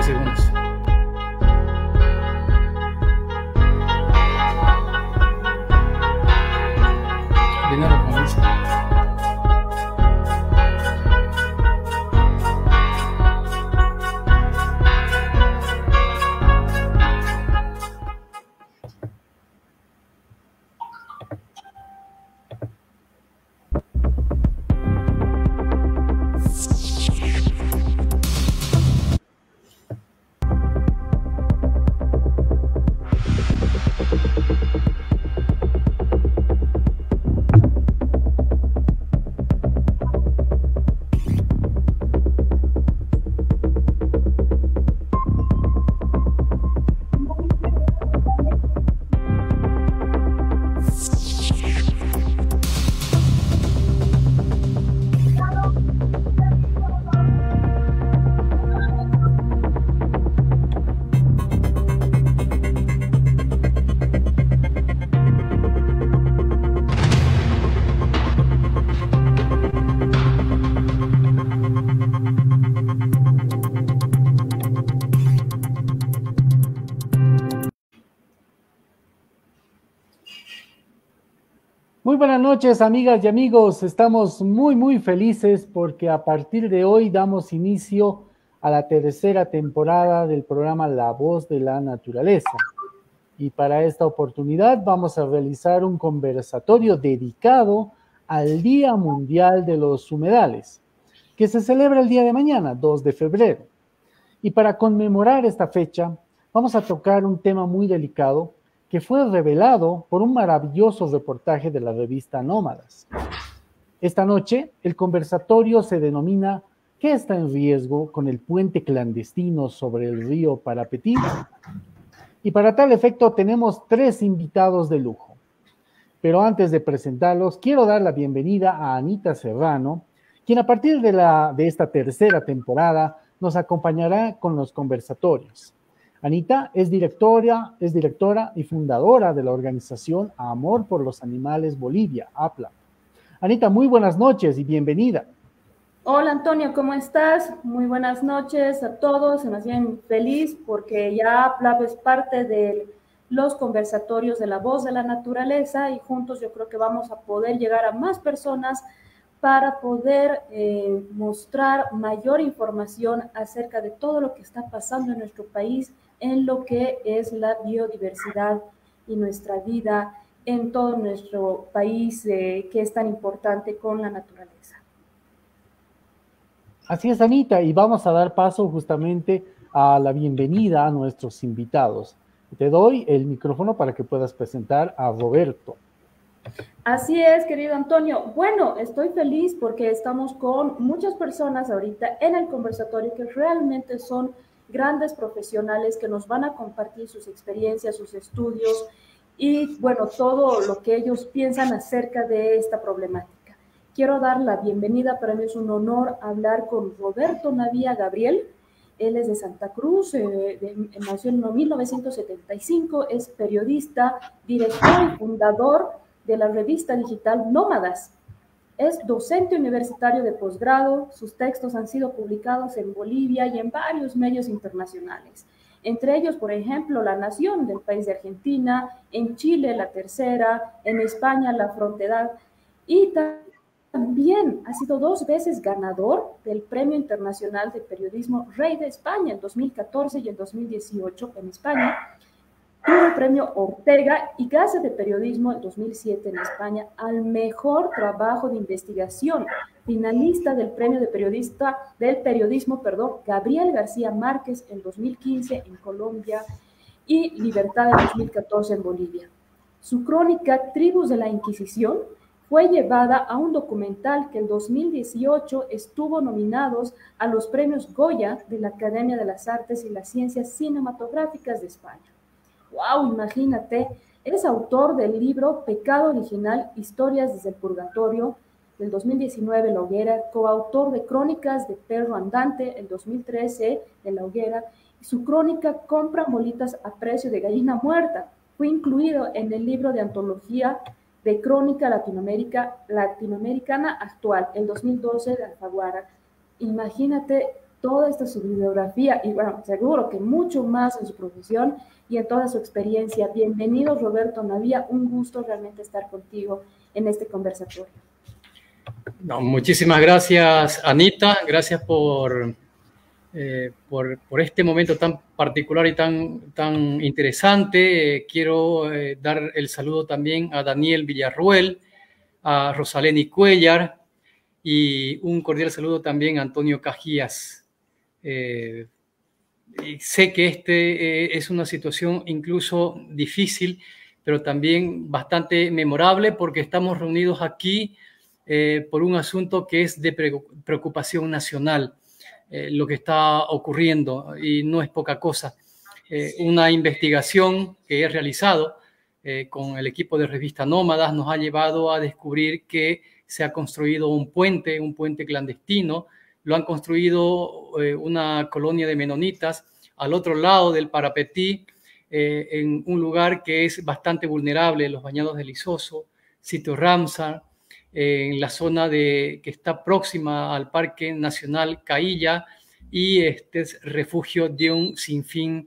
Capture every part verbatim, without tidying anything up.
diez segundos. Primero comienza. Muy buenas noches, amigas y amigos. Estamos muy, muy felices porque a partir de hoy damos inicio a la tercera temporada del programa La Voz de la Naturaleza. Y para esta oportunidad vamos a realizar un conversatorio dedicado al Día Mundial de los Humedales, que se celebra el día de mañana, dos de febrero. Y para conmemorar esta fecha, vamos a tocar un tema muy delicado que fue revelado por un maravilloso reportaje de la revista Nómadas. Esta noche, el conversatorio se denomina ¿Qué está en riesgo con el puente clandestino sobre el río Parapetí? Y para tal efecto tenemos tres invitados de lujo. Pero antes de presentarlos, quiero dar la bienvenida a Anita Serrano, quien a partir de, la, de esta tercera temporada nos acompañará con los conversatorios. Anita es directora, es directora y fundadora de la organización Amor por los Animales Bolivia, APLAB. Anita, muy buenas noches y bienvenida. Hola Antonio, ¿cómo estás? Muy buenas noches a todos. Se me hacen feliz porque ya APLAB es parte de los conversatorios de La Voz de la Naturaleza y juntos yo creo que vamos a poder llegar a más personas para poder eh, mostrar mayor información acerca de todo lo que está pasando en nuestro país, en lo que es la biodiversidad y nuestra vida en todo nuestro país, eh, que es tan importante con la naturaleza. Así es, Anita, y vamos a dar paso justamente a la bienvenida a nuestros invitados. Te doy el micrófono para que puedas presentar a Roberto. Así es, querido Antonio. Bueno, estoy feliz porque estamos con muchas personas ahorita en el conversatorio que realmente son grandes profesionales que nos van a compartir sus experiencias, sus estudios y, bueno, todo lo que ellos piensan acerca de esta problemática. Quiero dar la bienvenida, para mí es un honor hablar con Roberto Navia Gabriel. Él es de Santa Cruz, eh, de, nació en mil novecientos setenta y cinco, es periodista, director y fundador de la revista digital Nómadas. Es docente universitario de posgrado, sus textos han sido publicados en Bolivia y en varios medios internacionales, entre ellos, por ejemplo, La Nación del país de Argentina, en Chile, La Tercera, en España, La Frontera, y también ha sido dos veces ganador del Premio Internacional de Periodismo Rey de España en dos mil catorce y en dos mil dieciocho en España. Tuvo el premio Ortega y Gase de Periodismo en dos mil siete en España al mejor trabajo de investigación, finalista del premio de periodista del periodismo, perdón, Gabriel García Márquez en dos mil quince en Colombia y Libertad en dos mil catorce en Bolivia. Su crónica Tribus de la Inquisición fue llevada a un documental que en dos mil dieciocho estuvo nominados a los premios Goya de la Academia de las Artes y las Ciencias Cinematográficas de España. ¡Wow! Imagínate, eres autor del libro Pecado Original, Historias desde el Purgatorio, del dos mil diecinueve, La Hoguera, coautor de Crónicas de Perro Andante, el dos mil trece, de La Hoguera, y su crónica Compran bolitas a precio de gallina muerta. Fue incluido en el libro de antología de Crónica Latinoamérica, Latinoamericana Actual, el dos mil doce, de Alfaguara. Imagínate toda esta su bibliografía y bueno, seguro que mucho más en su profesión y en toda su experiencia. Bienvenido, Roberto Navia, un gusto realmente estar contigo en este conversatorio. No, muchísimas gracias, Anita, gracias por, eh, por, por este momento tan particular y tan, tan interesante. Eh, quiero eh, dar el saludo también a Daniel Villarruel, a Rosaleni Cuellar y un cordial saludo también a Antonio Cajías. Eh, y sé que este eh, es una situación incluso difícil, pero también bastante memorable porque estamos reunidos aquí eh, por un asunto que es de preocupación nacional, eh, lo que está ocurriendo, y no es poca cosa. Eh, una investigación que he realizado eh, con el equipo de Revista Nómadas nos ha llevado a descubrir que se ha construido un puente, un puente clandestino. Lo han construido eh, una colonia de menonitas al otro lado del Parapetí, eh, en un lugar que es bastante vulnerable, los Bañados del Isoso, sitio Ramsar, eh, en la zona de, que está próxima al Parque Nacional Cailla, y este es refugio de un sinfín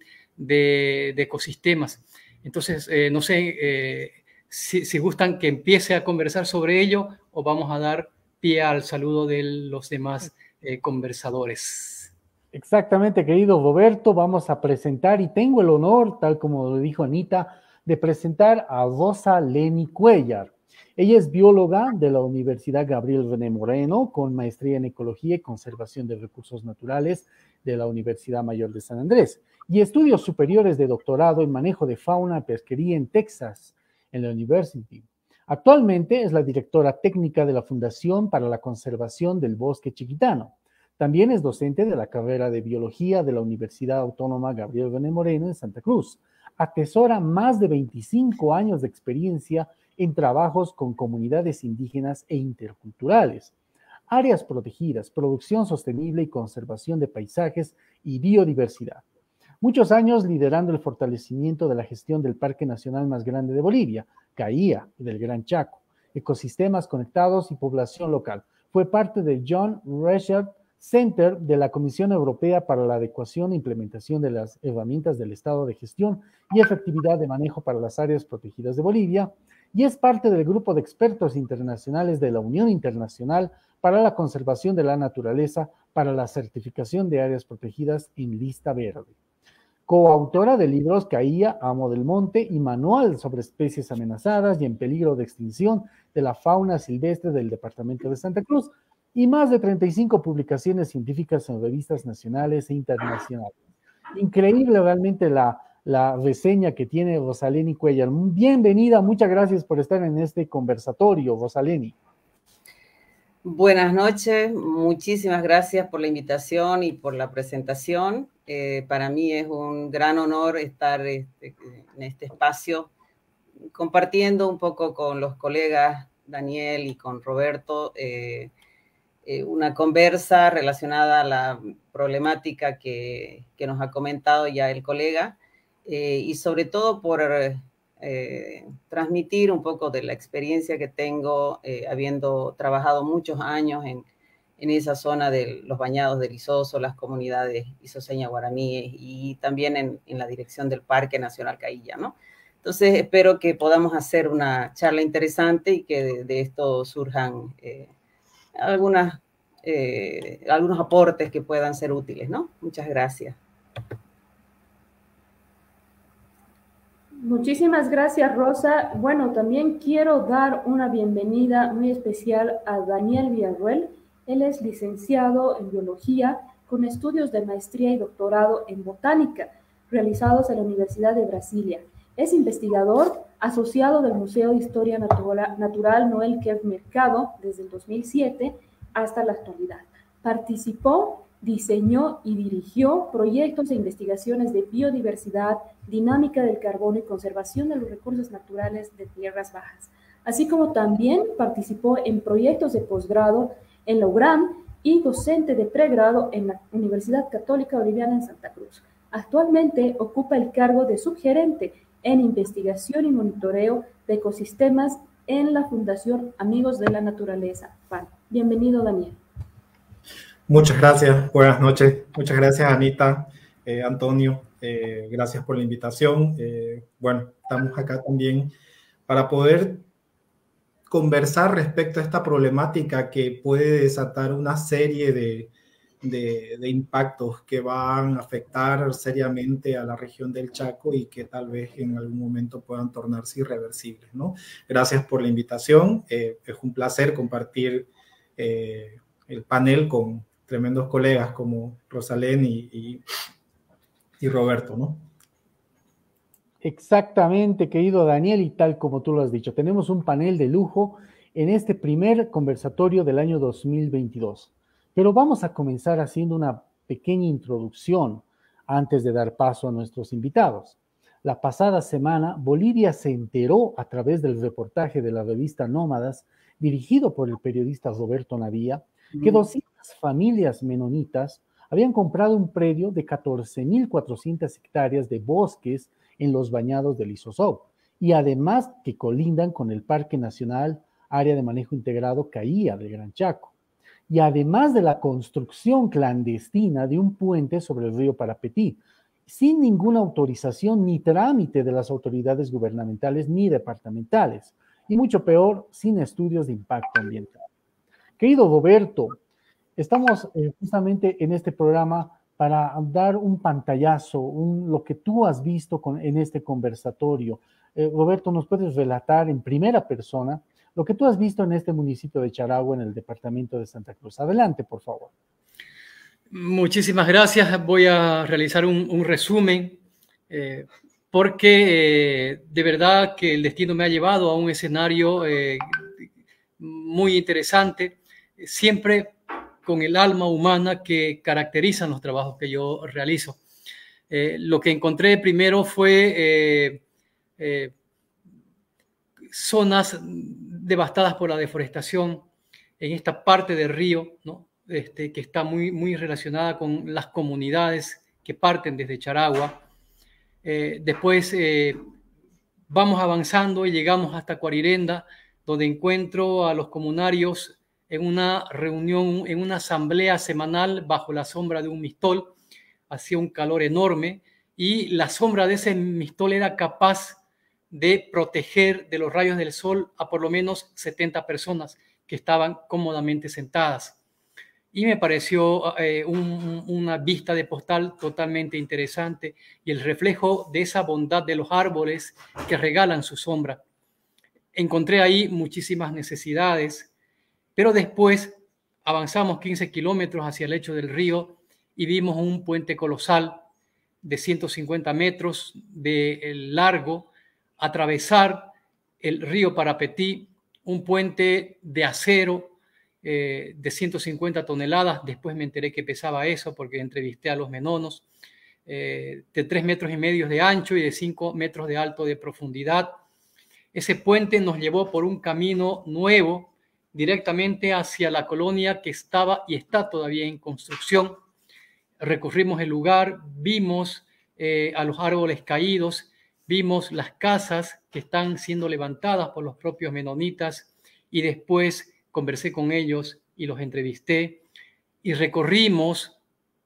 de, de ecosistemas. Entonces, eh, no sé eh, si, si gustan que empiece a conversar sobre ello o vamos a dar pie al saludo de los demás eh, conversadores. Exactamente, querido Roberto, vamos a presentar, y tengo el honor, tal como lo dijo Anita, de presentar a Rosaleni Cuellar. Ella es bióloga de la Universidad Gabriel René Moreno, con maestría en Ecología y Conservación de Recursos Naturales de la Universidad Mayor de San Andrés, y estudios superiores de doctorado en manejo de fauna y pesquería en Texas, en la University. Actualmente es la directora técnica de la Fundación para la Conservación del Bosque Chiquitano. También es docente de la carrera de Biología de la Universidad Autónoma Gabriel René Moreno en Santa Cruz. Atesora más de veinticinco años de experiencia en trabajos con comunidades indígenas e interculturales, áreas protegidas, producción sostenible y conservación de paisajes y biodiversidad. Muchos años liderando el fortalecimiento de la gestión del Parque Nacional más grande de Bolivia, Caía, del Gran Chaco, ecosistemas conectados y población local. Fue parte del John Reichert Center de la Comisión Europea para la Adecuación e Implementación de las Herramientas del Estado de Gestión y Efectividad de Manejo para las Áreas Protegidas de Bolivia, y es parte del grupo de expertos internacionales de la Unión Internacional para la Conservación de la Naturaleza para la certificación de áreas protegidas en lista verde. Coautora de libros Caía, Amo del Monte y Manual sobre especies amenazadas y en peligro de extinción de la fauna silvestre del departamento de Santa Cruz, y más de treinta y cinco publicaciones científicas en revistas nacionales e internacionales. Increíble realmente la, la reseña que tiene Rosaleni Cuellar. Bienvenida, muchas gracias por estar en este conversatorio, Rosaleni. Buenas noches, muchísimas gracias por la invitación y por la presentación. Eh, para mí es un gran honor estar este, en este espacio compartiendo un poco con los colegas Daniel y con Roberto eh, eh, una conversa relacionada a la problemática que, que nos ha comentado ya el colega eh, y sobre todo por eh, transmitir un poco de la experiencia que tengo eh, habiendo trabajado muchos años en, en esa zona de los Bañados del Isoso, las comunidades isoseñas guaraníes y también en, en la dirección del Parque Nacional Cailla, ¿no? Entonces espero que podamos hacer una charla interesante y que de, de esto surjan eh, algunas, eh, algunos aportes que puedan ser útiles, ¿no? Muchas gracias. Muchísimas gracias, Rosa. Bueno, también quiero dar una bienvenida muy especial a Daniel Villarruel. Él es licenciado en Biología con estudios de maestría y doctorado en Botánica realizados en la Universidad de Brasilia. Es investigador asociado del Museo de Historia Natural, Natural Noel Kerr Mercado desde el dos mil siete hasta la actualidad. Participó, diseñó y dirigió proyectos e investigaciones de biodiversidad, dinámica del carbono y conservación de los recursos naturales de tierras bajas, así como también participó en proyectos de posgrado en la U R A M y docente de pregrado en la Universidad Católica Boliviana en Santa Cruz. Actualmente ocupa el cargo de subgerente en investigación y monitoreo de ecosistemas en la Fundación Amigos de la Naturaleza, F A N. Bienvenido, Daniel. Muchas gracias, buenas noches. Muchas gracias, Anita, eh, Antonio, eh, gracias por la invitación. Eh, bueno, estamos acá también para poder conversar respecto a esta problemática que puede desatar una serie de, de, de impactos que van a afectar seriamente a la región del Chaco y que tal vez en algún momento puedan tornarse irreversibles, ¿no? Gracias por la invitación. Eh, es un placer compartir eh, el panel con tremendos colegas como Rosalén y, y, y Roberto, ¿no? Exactamente, querido Daniel, y tal como tú lo has dicho, tenemos un panel de lujo en este primer conversatorio del año dos mil veintidós. Pero vamos a comenzar haciendo una pequeña introducción antes de dar paso a nuestros invitados. La pasada semana, Bolivia se enteró a través del reportaje de la revista Nómadas, dirigido por el periodista Roberto Navia, que doscientas familias menonitas habían comprado un predio de catorce mil cuatrocientas hectáreas de bosques en los bañados del Isozó, y además que colindan con el Parque Nacional Área de Manejo Integrado Caía del Gran Chaco, y además de la construcción clandestina de un puente sobre el río Parapetí, sin ninguna autorización ni trámite de las autoridades gubernamentales ni departamentales, y mucho peor, sin estudios de impacto ambiental. Querido Roberto, estamos eh, justamente en este programa para dar un pantallazo, un, lo que tú has visto con, en este conversatorio. Eh, Roberto, ¿nos puedes relatar en primera persona lo que tú has visto en este municipio de Charagua, en el departamento de Santa Cruz? Adelante, por favor. Muchísimas gracias. Voy a realizar un, un resumen eh, porque eh, de verdad que el destino me ha llevado a un escenario eh, muy interesante, siempre con el alma humana que caracterizan los trabajos que yo realizo. Eh, lo que encontré primero fue eh, eh, zonas devastadas por la deforestación en esta parte del río, ¿no? Este, que está muy, muy relacionada con las comunidades que parten desde Charagua. Eh, después eh, vamos avanzando y llegamos hasta Cuarirenda, donde encuentro a los comunarios en una reunión, en una asamblea semanal bajo la sombra de un mistol. Hacía un calor enorme y la sombra de ese mistol era capaz de proteger de los rayos del sol a por lo menos setenta personas que estaban cómodamente sentadas. Y me pareció eh, un, una vista de postal totalmente interesante y el reflejo de esa bondad de los árboles que regalan su sombra. Encontré ahí muchísimas necesidades, pero después avanzamos quince kilómetros hacia el lecho del río y vimos un puente colosal de ciento cincuenta metros de largo, atravesar el río Parapetí, un puente de acero eh, de ciento cincuenta toneladas. Después me enteré que pesaba eso porque entrevisté a los menonos, eh, de tres metros y medio de ancho y de cinco metros de alto de profundidad. Ese puente nos llevó por un camino nuevo directamente hacia la colonia que estaba y está todavía en construcción. Recorrimos el lugar, vimos eh, a los árboles caídos, vimos las casas que están siendo levantadas por los propios menonitas y después conversé con ellos y los entrevisté y recorrimos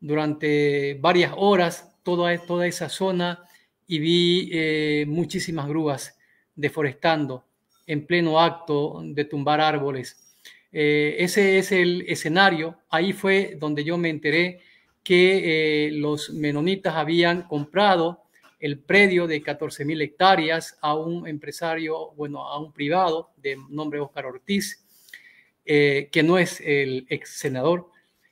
durante varias horas toda, toda esa zona y vi eh, muchísimas grúas deforestando en pleno acto de tumbar árboles. Eh, ese es el escenario. Ahí fue donde yo me enteré que eh, los menonitas habían comprado el predio de catorce mil hectáreas a un empresario, bueno, a un privado de nombre Óscar Ortiz, eh, que no es el ex senador,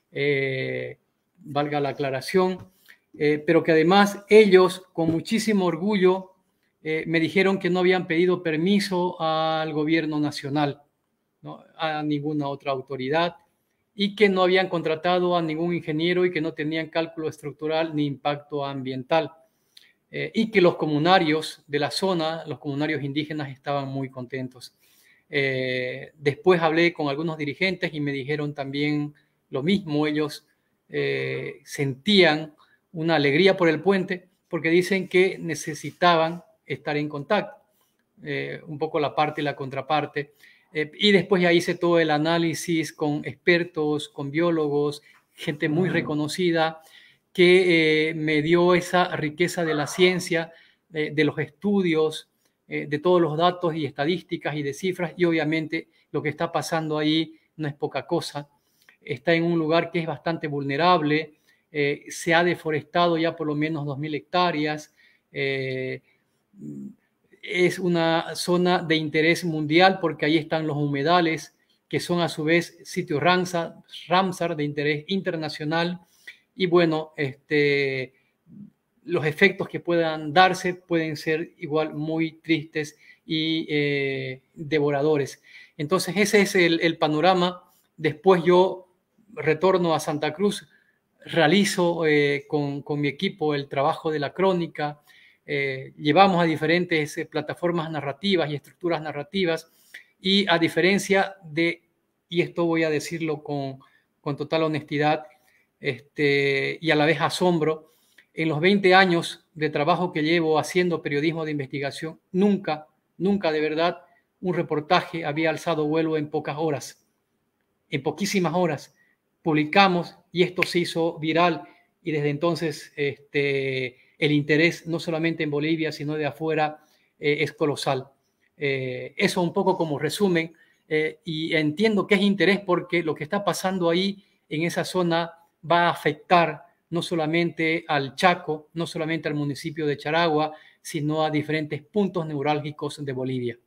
eh, valga la aclaración, eh, pero que además ellos con muchísimo orgullo eh, me dijeron que no habían pedido permiso al gobierno nacional, ¿no? A ninguna otra autoridad, y que no habían contratado a ningún ingeniero y que no tenían cálculo estructural ni impacto ambiental. Eh, y que los comunarios de la zona, los comunarios indígenas, estaban muy contentos. Eh, después hablé con algunos dirigentes y me dijeron también lo mismo. Ellos eh, sentían una alegría por el puente porque dicen que necesitaban estar en contacto, eh, un poco la parte y la contraparte. Eh, y después ya hice todo el análisis con expertos, con biólogos, gente muy reconocida, que eh, me dio esa riqueza de la ciencia, de, de los estudios, eh, de todos los datos y estadísticas y de cifras, y obviamente lo que está pasando ahí no es poca cosa. Está en un lugar que es bastante vulnerable, eh, se ha deforestado ya por lo menos dos mil hectáreas, eh, es una zona de interés mundial porque ahí están los humedales, que son a su vez sitios Ramsar, Ramsar de interés internacional. Y bueno, este, los efectos que puedan darse pueden ser igual muy tristes y eh, devoradores. Entonces ese es el, el panorama. Después yo retorno a Santa Cruz, realizo eh, con, con mi equipo el trabajo de la crónica, eh, llevamos a diferentes eh, plataformas narrativas y estructuras narrativas, y a diferencia de, y esto voy a decirlo con, con total honestidad, Este, y a la vez asombro, en los veinte años de trabajo que llevo haciendo periodismo de investigación, nunca, nunca de verdad un reportaje había alzado vuelo en pocas horas, en poquísimas horas. Publicamos y esto se hizo viral, y desde entonces este, el interés no solamente en Bolivia, sino de afuera eh, es colosal. Eh, eso un poco como resumen, eh, y entiendo que es interés porque lo que está pasando ahí en esa zona va a afectar no solamente al Chaco, no solamente al municipio de Charagua, sino a diferentes puntos neurálgicos de Bolivia.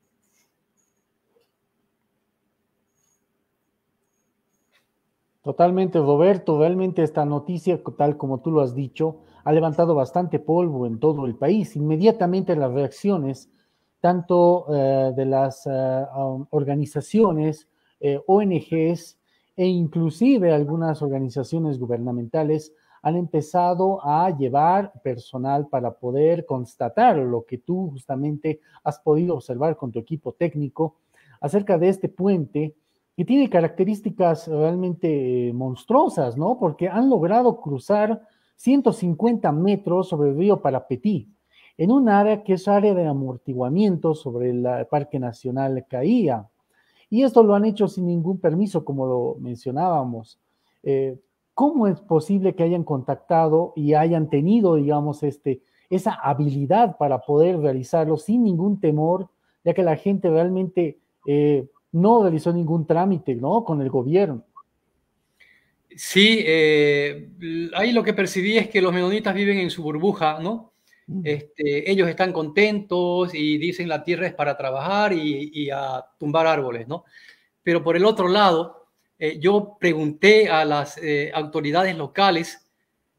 Totalmente, Roberto. Realmente esta noticia, tal como tú lo has dicho, ha levantado bastante polvo en todo el país. Inmediatamente las reacciones, tanto eh, de las eh, organizaciones, eh, O N Ges, e inclusive algunas organizaciones gubernamentales han empezado a llevar personal para poder constatar lo que tú justamente has podido observar con tu equipo técnico acerca de este puente que tiene características realmente monstruosas, ¿no? Porque han logrado cruzar ciento cincuenta metros sobre el río Parapetí, en un área que es área de amortiguamiento sobre el Parque Nacional Caía. Y esto lo han hecho sin ningún permiso, como lo mencionábamos. Eh, ¿Cómo es posible que hayan contactado y hayan tenido, digamos, este, esa habilidad para poder realizarlo sin ningún temor, ya que la gente realmente eh, no realizó ningún trámite, ¿no?, con el gobierno? Sí, eh, ahí lo que percibí es que los menonitas viven en su burbuja, ¿no? Este, ellos están contentos y dicen la tierra es para trabajar y, y a tumbar árboles, ¿no? Pero por el otro lado, eh, yo pregunté a las eh, autoridades locales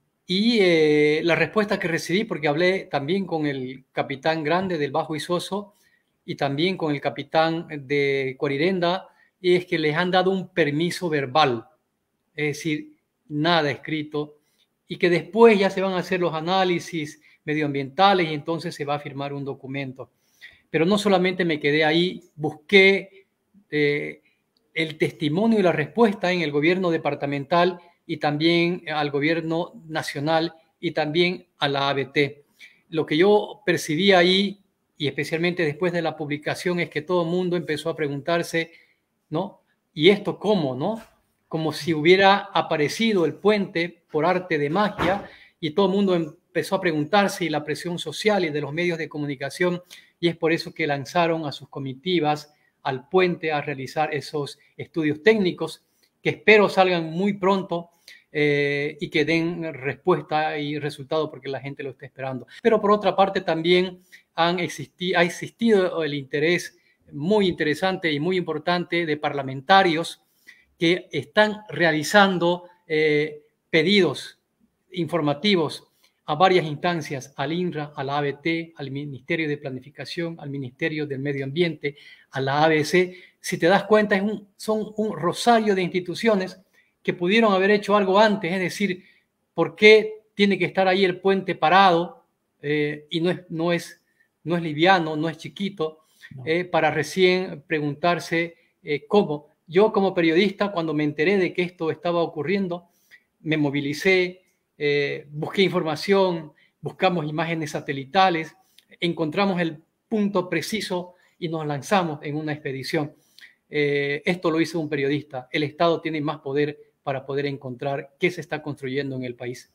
y eh, la respuesta que recibí, porque hablé también con el capitán grande del Bajo Isoso y también con el capitán de Cuarirenda, es que les han dado un permiso verbal, es decir, nada escrito, y que después ya se van a hacer los análisis medioambientales y entonces se va a firmar un documento. Pero no solamente me quedé ahí, busqué eh, el testimonio y la respuesta en el gobierno departamental y también al gobierno nacional y también a la A B T. Lo que yo percibí ahí, y especialmente después de la publicación, es que todo el mundo empezó a preguntarse, ¿no? ¿Y esto cómo, no? Como si hubiera aparecido el puente por arte de magia, y todo el mundo empezó a preguntarse, y la presión social y de los medios de comunicación, y es por eso que lanzaron a sus comitivas al puente a realizar esos estudios técnicos que espero salgan muy pronto eh, y que den respuesta y resultado porque la gente lo está esperando. Pero por otra parte también han existi- ha existido el interés muy interesante y muy importante de parlamentarios que están realizando eh, pedidos informativos a varias instancias, al INRA, a la A B T, al Ministerio de Planificación, al Ministerio del Medio Ambiente, a la A B C. Si te das cuenta, es un, son un rosario de instituciones que pudieron haber hecho algo antes, es decir, ¿por qué tiene que estar ahí el puente parado? Eh, y no es, no, es, no es liviano, no es chiquito, eh, para recién preguntarse eh, cómo. Yo como periodista, cuando me enteré de que esto estaba ocurriendo, me movilicé, eh, busqué información, buscamos imágenes satelitales, encontramos el punto preciso y nos lanzamos en una expedición. Eh, esto lo hizo un periodista. El Estado tiene más poder para poder encontrar qué se está construyendo en el país.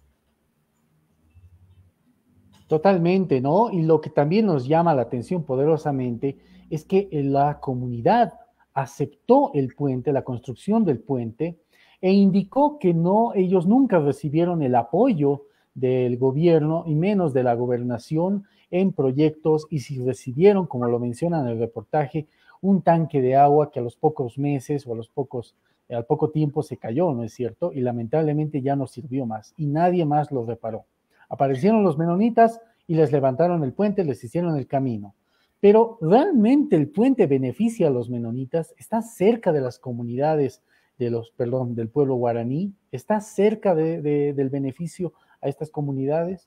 Totalmente, ¿no? Y lo que también nos llama la atención poderosamente es que la comunidad aceptó el puente, la construcción del puente, e indicó que no, ellos nunca recibieron el apoyo del gobierno y menos de la gobernación en proyectos, y si recibieron, como lo menciona en el reportaje, un tanque de agua que a los pocos meses o a los pocos, al poco tiempo se cayó, ¿no es cierto? Y lamentablemente ya no sirvió más y nadie más lo reparó. Aparecieron los menonitas y les levantaron el puente, les hicieron el camino. Pero ¿realmente el puente beneficia a los menonitas? ¿Está cerca de las comunidades de los, perdón, del pueblo guaraní? ¿Está cerca de, de, del beneficio a estas comunidades?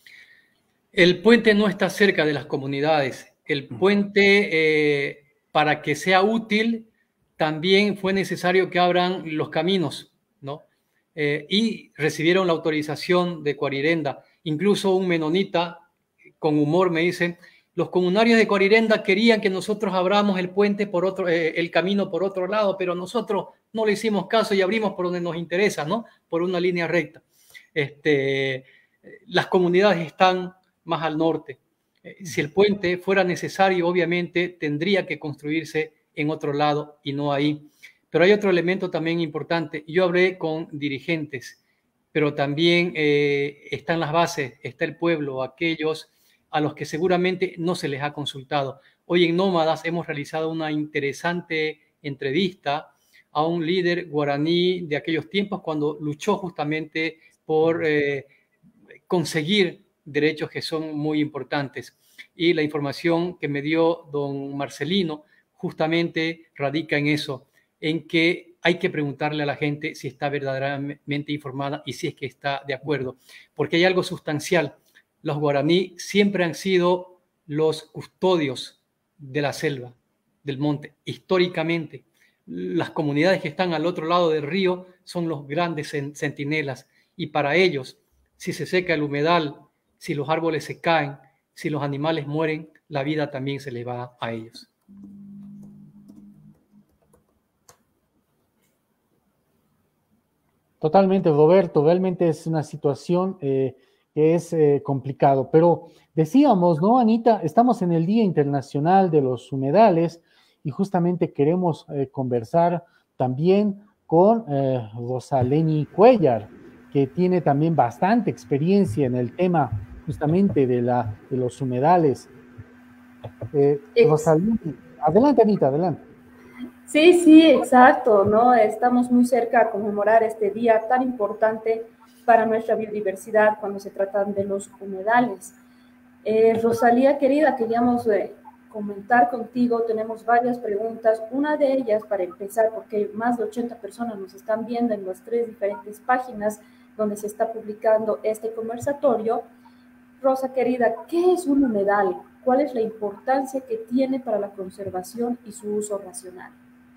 El puente no está cerca de las comunidades. El puente, eh, para que sea útil, también fue necesario que abran los caminos, ¿no? Eh, y recibieron la autorización de Cuarirenda. Incluso un menonita con humor me dice: los comunarios de Cuarirenda querían que nosotros abramos el puente por otro, eh, el camino por otro lado, pero nosotros no le hicimos caso y abrimos por donde nos interesa, ¿no? Por una línea recta. Este, las comunidades están más al norte. Eh, si el puente fuera necesario, obviamente tendría que construirse en otro lado y no ahí. Pero hay otro elemento también importante. Yo hablé con dirigentes, pero también eh, están las bases, está el pueblo, aquellos a los que seguramente no se les ha consultado. Hoy en Nómadas hemos realizado una interesante entrevista a un líder guaraní de aquellos tiempos cuando luchó justamente por eh, conseguir derechos que son muy importantes. Y la información que me dio don Marcelino justamente radica en eso, en que hay que preguntarle a la gente si está verdaderamente informada y si es que está de acuerdo, porque hay algo sustancial. Los guaraní siempre han sido los custodios de la selva, del monte, históricamente. Las comunidades que están al otro lado del río son los grandes centinelas, y para ellos, si se seca el humedal, si los árboles se caen, si los animales mueren, la vida también se le va a ellos. Totalmente, Roberto, realmente es una situación eh, que es eh, complicado, pero decíamos, ¿no, Anita? Estamos en el Día Internacional de los Humedales y justamente queremos eh, conversar también con eh, Rosaleni Cuellar, que tiene también bastante experiencia en el tema justamente de, la, de los humedales. Eh, Rosaleni, adelante, Anita, adelante. Sí, sí, exacto, ¿no? Estamos muy cerca a conmemorar este día tan importante para nuestra biodiversidad cuando se tratan de los humedales. Eh, Rosalía, querida, queríamos eh, comentar contigo, tenemos varias preguntas. Una de ellas, para empezar, porque más de ochenta personas nos están viendo en las tres diferentes páginas donde se está publicando este conversatorio. Rosa, querida, ¿qué es un humedal? ¿Cuál es la importancia que tiene para la conservación y su uso racional?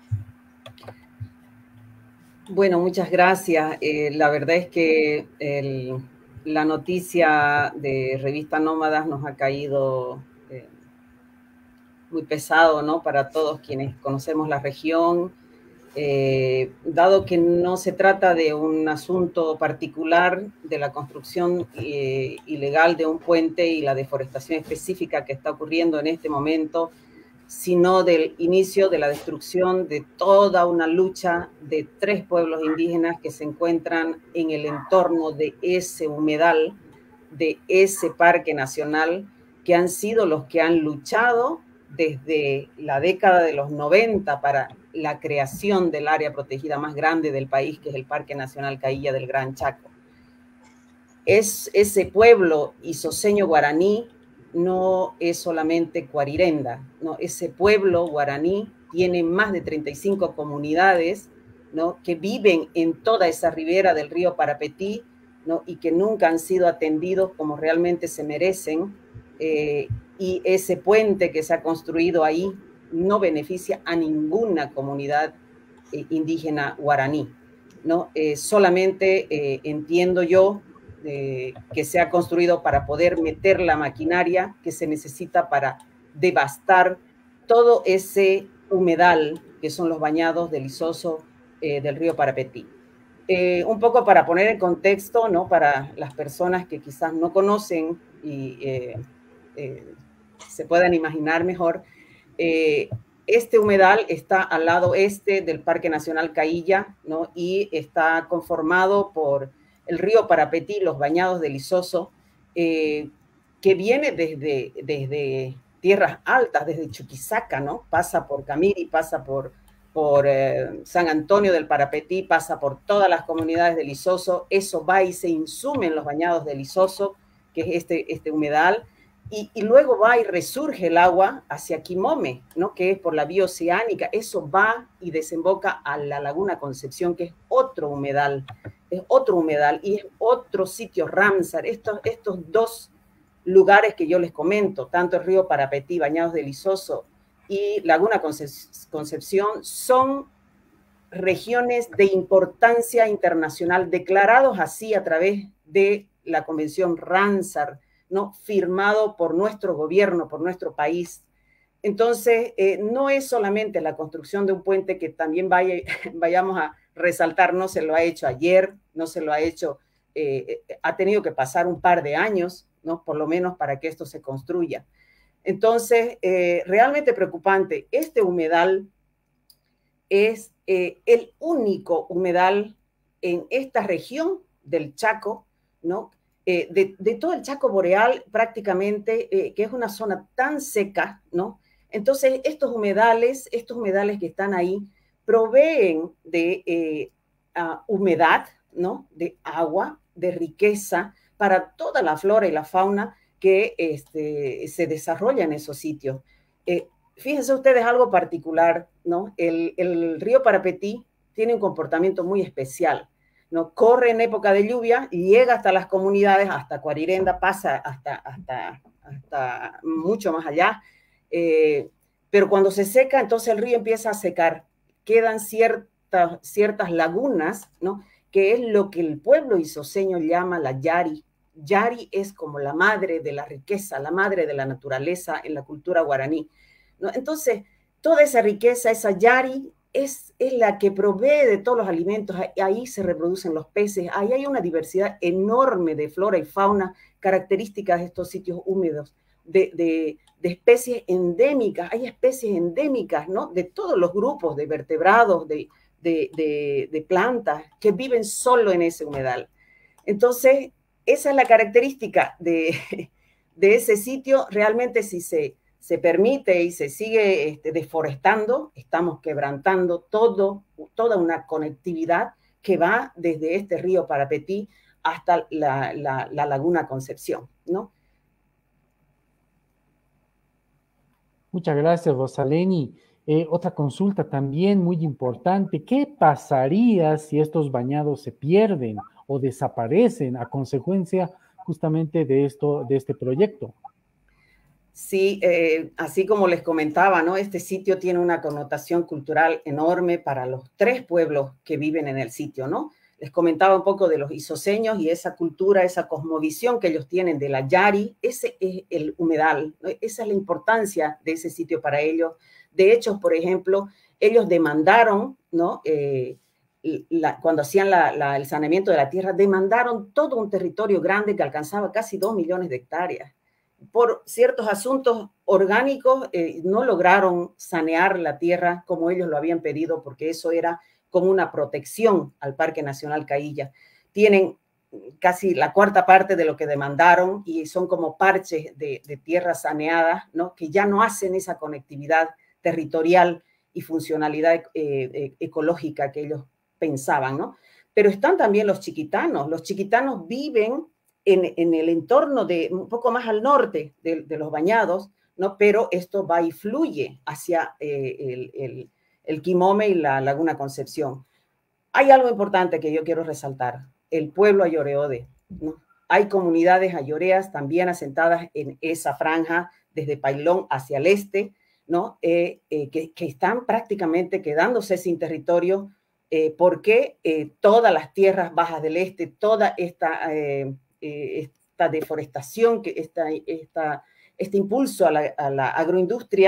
Bueno, muchas gracias. Eh, la verdad es que el, la noticia de Revista Nómadas nos ha caído eh, muy pesado, ¿no? Para todos quienes conocemos la región, eh, dado que no se trata de un asunto particular de la construcción eh, ilegal de un puente y la deforestación específica que está ocurriendo en este momento, sino del inicio de la destrucción de toda una lucha de tres pueblos indígenas que se encuentran en el entorno de ese humedal, de ese parque nacional, que han sido los que han luchado desde la década de los noventa para la creación del área protegida más grande del país, que es el Parque Nacional Cailla del Gran Chaco. Es ese pueblo isoseño guaraní, no es solamente Cuarirenda, ¿no? Ese pueblo guaraní tiene más de treinta y cinco comunidades, ¿no? Que viven en toda esa ribera del río Parapetí, ¿no? Y que nunca han sido atendidos como realmente se merecen, eh, y ese puente que se ha construido ahí no beneficia a ninguna comunidad eh, indígena guaraní, ¿no? Eh, solamente eh, entiendo yo Eh, que se ha construido para poder meter la maquinaria que se necesita para devastar todo ese humedal que son los bañados del Isoso eh, del río Parapetí. eh, un poco para poner en contexto, ¿no? Para las personas que quizás no conocen y eh, eh, se puedan imaginar mejor, eh, este humedal está al lado este del Parque Nacional Caïlla, ¿no? Y está conformado por el río Parapetí, los bañados del Isoso, eh, que viene desde, desde tierras altas, desde Chuquisaca, ¿no? Pasa por Camiri, pasa por, por eh, San Antonio del Parapetí, pasa por todas las comunidades del Isoso, eso va y se insume en los bañados del Isoso, que es este, este humedal, y, y luego va y resurge el agua hacia Quimome, ¿no? Que es por la vía oceánica, eso va y desemboca a la Laguna Concepción, que es otro humedal, es otro humedal y es otro sitio Ramsar. Estos, estos dos lugares que yo les comento, tanto el río Parapetí, Bañados del Isoso y Laguna Concepción, son regiones de importancia internacional, declarados así a través de la Convención Ramsar, ¿no? Firmado por nuestro gobierno, por nuestro país. Entonces, eh, no es solamente la construcción de un puente que también vaya, vayamos a resaltar, no se lo ha hecho ayer, no se lo ha hecho, eh, ha tenido que pasar un par de años, ¿no? Por lo menos para que esto se construya. Entonces, eh, realmente preocupante. Este humedal es eh, el único humedal en esta región del Chaco, ¿no? Eh, de, de todo el Chaco boreal prácticamente, eh, que es una zona tan seca, ¿no? Entonces, estos humedales, estos humedales que están ahí, proveen de eh, uh, humedad, ¿no? De agua, de riqueza para toda la flora y la fauna que este, se desarrolla en esos sitios. Eh, fíjense ustedes algo particular, ¿no? El, el río Parapetí tiene un comportamiento muy especial, ¿no? Corre en época de lluvia y llega hasta las comunidades, hasta Cuarirenda, pasa hasta, hasta, hasta mucho más allá, eh, pero cuando se seca, entonces el río empieza a secar, quedan ciertas, ciertas lagunas, ¿no? Que es lo que el pueblo isoseño llama la yari. Yari es como la madre de la riqueza, la madre de la naturaleza en la cultura guaraní, ¿no? Entonces, toda esa riqueza, esa yari, es, es la que provee de todos los alimentos, ahí se reproducen los peces, ahí hay una diversidad enorme de flora y fauna, características de estos sitios húmedos, de, de, de especies endémicas, hay especies endémicas, ¿no? De todos los grupos de vertebrados, de, de, de, de plantas que viven solo en ese humedal. Entonces, esa es la característica de, de ese sitio. Realmente si se, se permite y se sigue este, deforestando, estamos quebrantando todo, toda una conectividad que va desde este río Parapetí hasta la, la, la Laguna Concepción, ¿no? Muchas gracias, Rosaleni. Eh, otra consulta también muy importante. ¿Qué pasaría si estos bañados se pierden o desaparecen a consecuencia justamente de esto, de este proyecto? Sí, eh, así como les comentaba, ¿no? Este sitio tiene una connotación cultural enorme para los tres pueblos que viven en el sitio, ¿no? Les comentaba un poco de los isoseños y esa cultura, esa cosmovisión que ellos tienen de la yari, ese es el humedal, ¿no? Esa es la importancia de ese sitio para ellos. De hecho, por ejemplo, ellos demandaron, ¿no? Eh, la, cuando hacían la, la, el saneamiento de la tierra, demandaron todo un territorio grande que alcanzaba casi dos millones de hectáreas. Por ciertos asuntos orgánicos, eh, no lograron sanear la tierra como ellos lo habían pedido, porque eso era como una protección al Parque Nacional Caïlla. Tienen casi la cuarta parte de lo que demandaron y son como parches de, de tierras saneadas, ¿no? Que ya no hacen esa conectividad territorial y funcionalidad eh, eh, ecológica que ellos pensaban, ¿no? Pero están también los chiquitanos. Los chiquitanos viven en, en el entorno de un poco más al norte de, de los bañados, ¿no? Pero esto va y fluye hacia eh, el, el, el Quimome y la Laguna Concepción. Hay algo importante que yo quiero resaltar. El pueblo ayoreode, ¿no? Hay comunidades ayoreas también asentadas en esa franja, desde Pailón hacia el este, ¿no? Eh, eh, que, que están prácticamente quedándose sin territorio eh, porque eh, todas las tierras bajas del este, toda esta, eh, eh, esta deforestación, que esta, esta, este impulso a la, a la agroindustria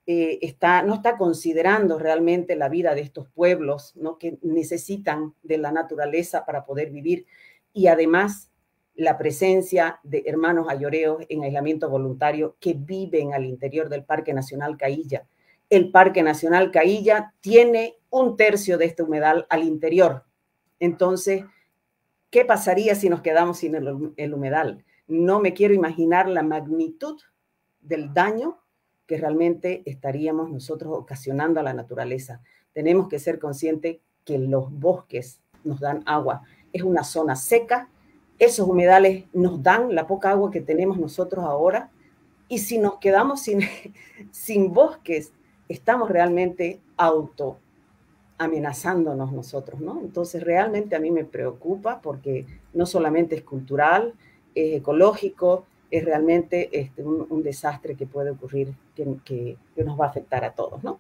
eh, está, no está considerando realmente la vida de estos pueblos, ¿no? Que necesitan de la naturaleza para poder vivir, y además la presencia de hermanos ayoreos en aislamiento voluntario que viven al interior del Parque Nacional Caïlla. El Parque Nacional Caïlla tiene un tercio de este humedal al interior. Entonces, ¿qué pasaría si nos quedamos sin el, el humedal? No me quiero imaginar la magnitud del daño que realmente estaríamos nosotros ocasionando a la naturaleza. Tenemos que ser conscientes que los bosques nos dan agua. Es una zona seca. Esos humedales nos dan la poca agua que tenemos nosotros ahora, y si nos quedamos sin, sin bosques, estamos realmente auto amenazándonos nosotros, ¿no? Entonces realmente a mí me preocupa, porque no solamente es cultural, es ecológico, es realmente este, un, un desastre que puede ocurrir, que, que, que nos va a afectar a todos, ¿no?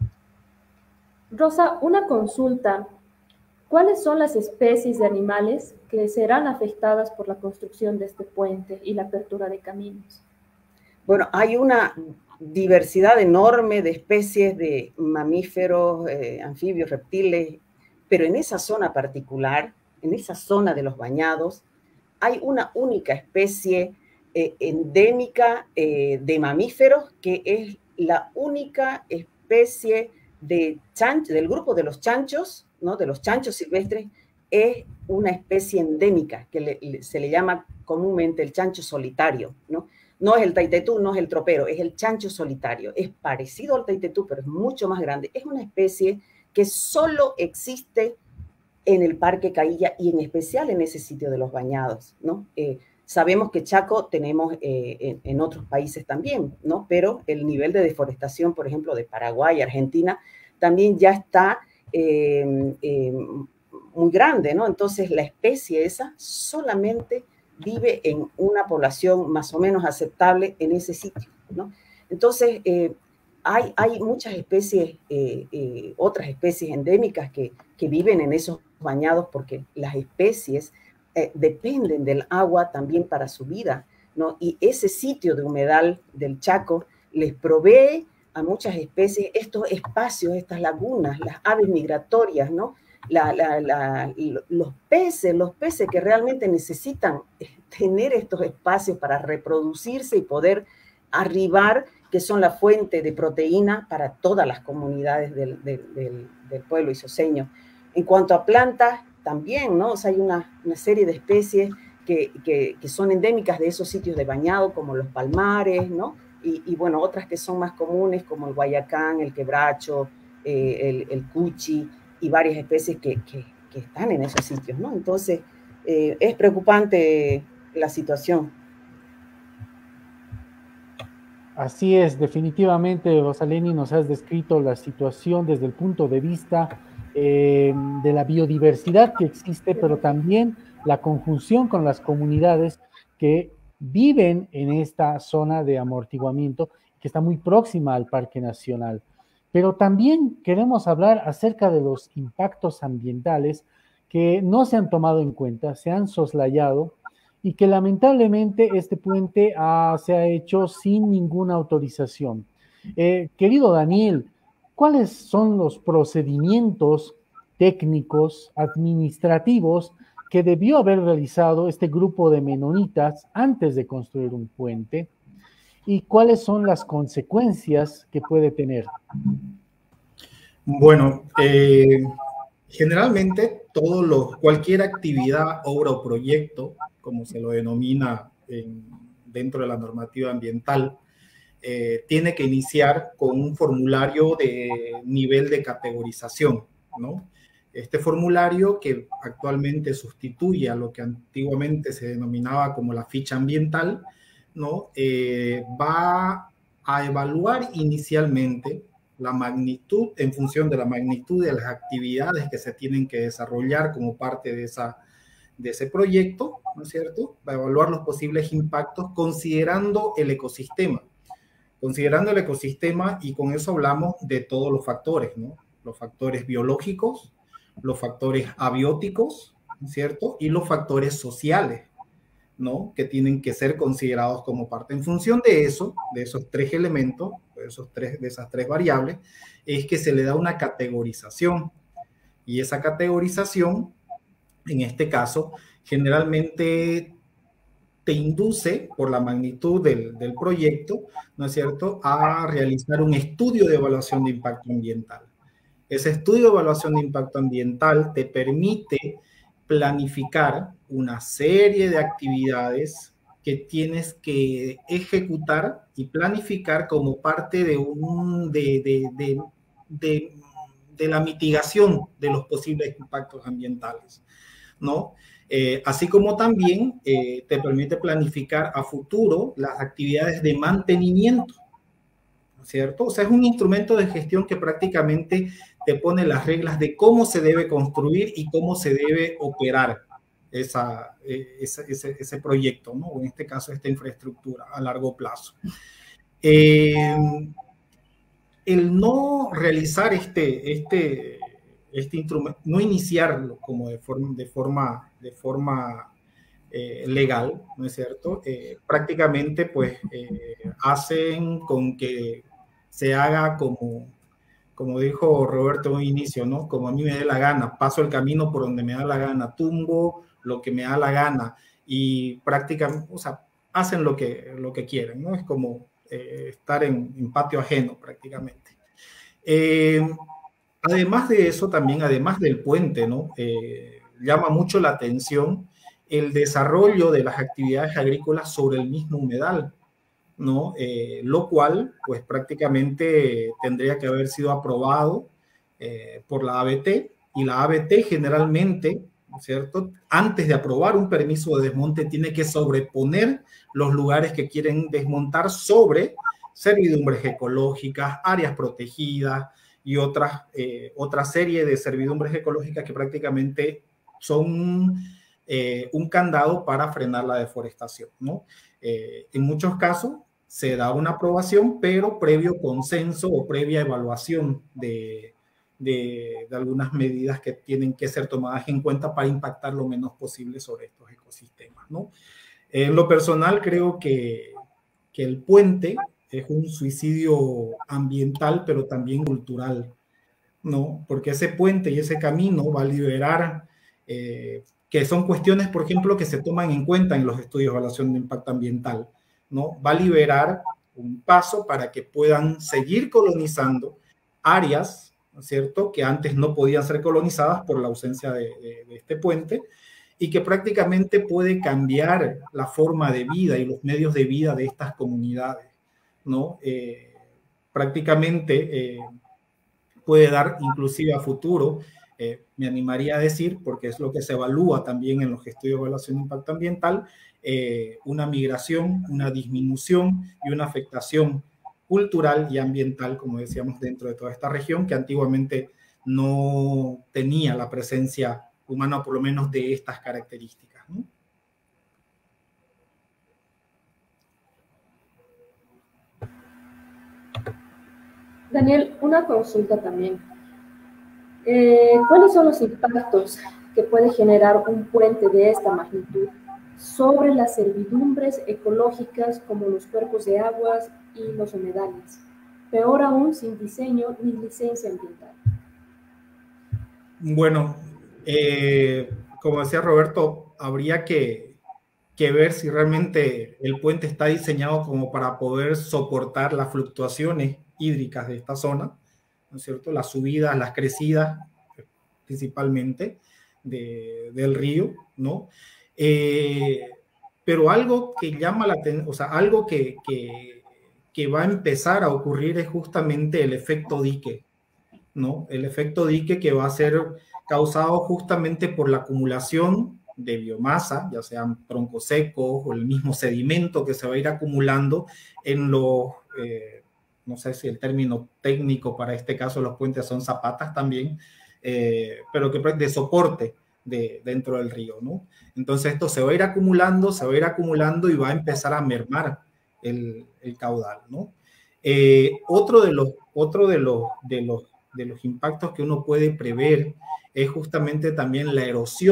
Rosa, una consulta. ¿Cuáles son las especies de animales que serán afectadas por la construcción de este puente y la apertura de caminos? Bueno, hay una diversidad enorme de especies de mamíferos, eh, anfibios, reptiles, pero en esa zona particular, en esa zona de los bañados, hay una única especie eh, endémica eh, de mamíferos, que es la única especie de chancho, del grupo de los chanchos, ¿no? De los chanchos silvestres. Es una especie endémica que le, le, se le llama comúnmente el chancho solitario, ¿no? No es el taitetú, no es el tropero, es el chancho solitario. Es parecido al taitetú, pero es mucho más grande. Es una especie que solo existe en el Parque Caïlla, y en especial en ese sitio de los bañados, ¿no? Eh, sabemos que Chaco tenemos eh, en, en otros países también, ¿no? Pero el nivel de deforestación, por ejemplo, de Paraguay, Argentina, también ya está eh, eh, muy grande, ¿no? Entonces la especie esa solamente vive en una población más o menos aceptable en ese sitio, ¿no? Entonces, eh, hay, hay muchas especies, eh, eh, otras especies endémicas que, que viven en esos bañados, porque las especies eh, dependen del agua también para su vida, ¿no? Y ese sitio de humedal del Chaco les provee a muchas especies estos espacios, estas lagunas, las aves migratorias, ¿no? La, la, la, los peces, los peces que realmente necesitan tener estos espacios para reproducirse y poder arribar, que son la fuente de proteína para todas las comunidades del, del, del, del pueblo isoseño. En cuanto a plantas, también, ¿no? O sea, hay una, una serie de especies que, que, que son endémicas de esos sitios de bañado, como los palmares, ¿no? Y, y bueno, otras que son más comunes, como el guayacán, el quebracho, eh, el, el cuchi, y varias especies que, que, que están en esos sitios, ¿no? Entonces, eh, es preocupante la situación. Así es, definitivamente, Rosaleni, nos has descrito la situación desde el punto de vista eh, de la biodiversidad que existe, pero también la conjunción con las comunidades que viven en esta zona de amortiguamiento, que está muy próxima al Parque Nacional. Pero también queremos hablar acerca de los impactos ambientales que no se han tomado en cuenta, se han soslayado, y que lamentablemente este puente ha, se ha hecho sin ninguna autorización. Eh, querido Daniel, ¿cuáles son los procedimientos técnicos, administrativos que debió haber realizado este grupo de menonitas antes de construir un puente? ¿Y cuáles son las consecuencias que puede tener? Bueno, eh, generalmente todo lo, cualquier actividad, obra o proyecto, como se lo denomina en, dentro de la normativa ambiental, eh, tiene que iniciar con un formulario de nivel de categorización, ¿no? Este formulario, que actualmente sustituye a lo que antiguamente se denominaba como la ficha ambiental, ¿no? Eh, va a evaluar inicialmente la magnitud, en función de la magnitud de las actividades que se tienen que desarrollar como parte de, esa, de ese proyecto, ¿no es cierto? Va a evaluar los posibles impactos considerando el ecosistema. Considerando el ecosistema, y con eso hablamos de todos los factores, ¿no? Los factores biológicos, los factores abióticos, ¿no es cierto? Y los factores sociales. ¿no? Que tienen que ser considerados como parte. En función de eso, de esos tres elementos, de, esos tres, de esas tres variables, es que se le da una categorización. Y esa categorización, en este caso, generalmente te induce, por la magnitud del, del proyecto, ¿no es cierto?, a realizar un estudio de evaluación de impacto ambiental. Ese estudio de evaluación de impacto ambiental te permite planificar una serie de actividades que tienes que ejecutar y planificar como parte de, un, de, de, de, de, de la mitigación de los posibles impactos ambientales, ¿no? Eh, así como también eh, te permite planificar a futuro las actividades de mantenimiento, ¿cierto? O sea, es un instrumento de gestión que prácticamente te pone las reglas de cómo se debe construir y cómo se debe operar esa, ese, ese, ese proyecto, ¿no? O en este caso, esta infraestructura a largo plazo. Eh, el no realizar este, este, este instrumento, no iniciarlo como de forma, de forma, de forma eh, legal, ¿no es cierto? Eh, prácticamente, pues, eh, hacen con que se haga como, como dijo Roberto en un inicio, ¿no? Como a mí me dé la gana, paso el camino por donde me da la gana, tumbo lo que me da la gana y prácticamente, o sea, hacen lo que, lo que quieren, ¿no? Es como eh, estar en, en patio ajeno prácticamente. Eh, además de eso, también, además del puente, ¿no? Eh, llama mucho la atención el desarrollo de las actividades agrícolas sobre el mismo humedal, ¿no? Eh, lo cual, pues prácticamente tendría que haber sido aprobado eh, por la A B T, y la A B T generalmente, ¿no es cierto?, antes de aprobar un permiso de desmonte, tiene que sobreponer los lugares que quieren desmontar sobre servidumbres ecológicas, áreas protegidas y otras, eh, otra serie de servidumbres ecológicas que prácticamente son eh, un candado para frenar la deforestación, ¿no? Eh, en muchos casos se da una aprobación, pero previo consenso o previa evaluación de, de, de algunas medidas que tienen que ser tomadas en cuenta para impactar lo menos posible sobre estos ecosistemas, ¿no? En lo personal, creo que, que el puente es un suicidio ambiental, pero también cultural, ¿no? Porque ese puente y ese camino va a liberar, eh, que son cuestiones, por ejemplo, que se toman en cuenta en los estudios de evaluación de impacto ambiental, ¿no? Va a liberar un paso para que puedan seguir colonizando áreas, ¿no es cierto?, que antes no podían ser colonizadas por la ausencia de, de, de este puente, y que prácticamente puede cambiar la forma de vida y los medios de vida de estas comunidades, ¿no? Eh, prácticamente eh, puede dar inclusive a futuro, eh, me animaría a decir, porque es lo que se evalúa también en los estudios de evaluación de impacto ambiental, eh, una migración, una disminución y una afectación cultural y ambiental, como decíamos, dentro de toda esta región, que antiguamente no tenía la presencia humana, por lo menos de estas características, ¿no? Daniel, una consulta también. Eh, ¿Cuáles son los impactos que puede generar un puente de esta magnitud sobre las servidumbres ecológicas como los cuerpos de aguas y los humedales? Peor aún, sin diseño ni licencia ambiental. Bueno, eh, como decía Roberto, habría que, que ver si realmente el puente está diseñado como para poder soportar las fluctuaciones hídricas de esta zona, ¿no es cierto? Las subidas, las crecidas, principalmente, de, del río, ¿no? Eh, pero algo que llama la atención, o sea, algo que, que, que va a empezar a ocurrir es justamente el efecto dique, ¿no? El efecto dique que va a ser causado justamente por la acumulación de biomasa, ya sean troncos secos o el mismo sedimento que se va a ir acumulando en los, eh, no sé si el término técnico para este caso, los puentes son zapatas también, eh, pero que de soporte de, dentro del río, ¿no? Entonces esto se va a ir acumulando, se va a ir acumulando y va a empezar a mermar el, el caudal, ¿no? Eh, otro de los, otro de los, de los de los impactos que uno puede prever es justamente también la erosión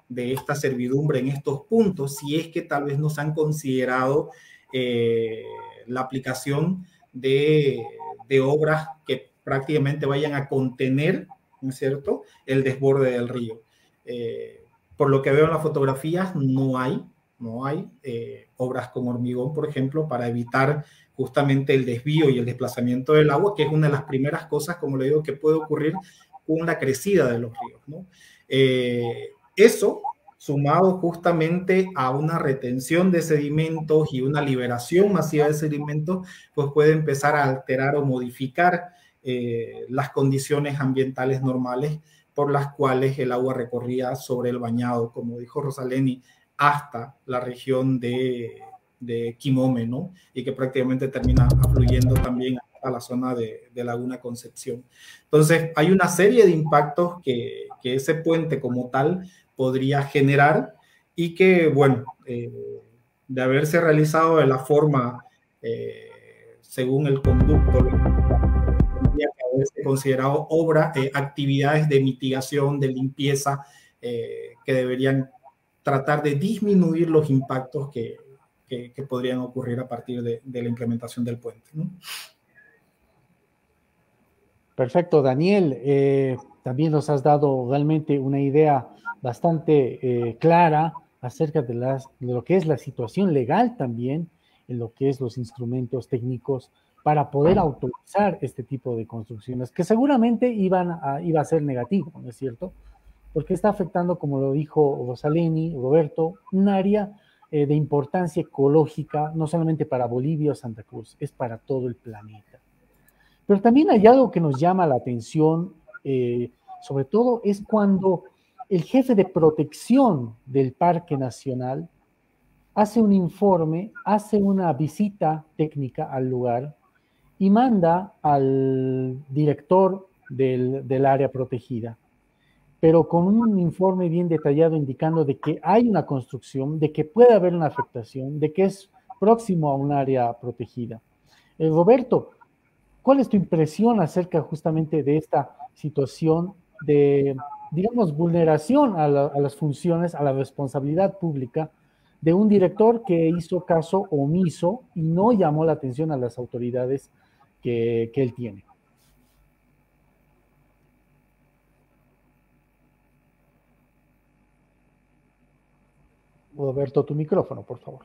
de esta servidumbre en estos puntos, si es que tal vez nos han considerado eh, la aplicación de, de obras que prácticamente vayan a contener, ¿no es cierto?, el desborde del río. Eh, por lo que veo en las fotografías, no hay, no hay eh, obras con hormigón, por ejemplo, para evitar justamente el desvío y el desplazamiento del agua, que es una de las primeras cosas, como le digo, que puede ocurrir con la crecida de los ríos, ¿no? Eh, eso, sumado justamente a una retención de sedimentos y una liberación masiva de sedimentos, pues puede empezar a alterar o modificar eh, las condiciones ambientales normales por las cuales el agua recorría sobre el bañado, como dijo Rosaleni, hasta la región de, de Quimome, ¿no? Y que prácticamente termina afluyendo también a la zona de, de Laguna Concepción. Entonces, hay una serie de impactos que, que ese puente como tal podría generar y que, bueno, eh, de haberse realizado de la forma eh, según el conducto, tendría que haberse considerado obra, eh, actividades de mitigación, de limpieza, eh, que deberían tratar de disminuir los impactos que, que, que podrían ocurrir a partir de, de la implementación del puente, ¿no? Perfecto, Daniel. Eh, también nos has dado realmente una idea bastante eh, clara acerca de, las, de lo que es la situación legal también, en lo que es los instrumentos técnicos para poder autorizar este tipo de construcciones, que seguramente iban a, iba a ser negativo, ¿no es cierto? Porque está afectando, como lo dijo Rosaleni, Roberto, un área eh, de importancia ecológica, no solamente para Bolivia o Santa Cruz, es para todo el planeta. Pero también hay algo que nos llama la atención, eh, sobre todo es cuando el jefe de protección del Parque Nacional hace un informe, hace una visita técnica al lugar y manda al director del, del área protegida, pero con un informe bien detallado indicando de que hay una construcción, de que puede haber una afectación, de que es próximo a un área protegida. Eh, Roberto, ¿cuál es tu impresión acerca justamente de esta situación de, digamos, vulneración a, la, a las funciones, a la responsabilidad pública de un director que hizo caso omiso y no llamó la atención a las autoridades que, que él tiene? Roberto, tu micrófono, por favor.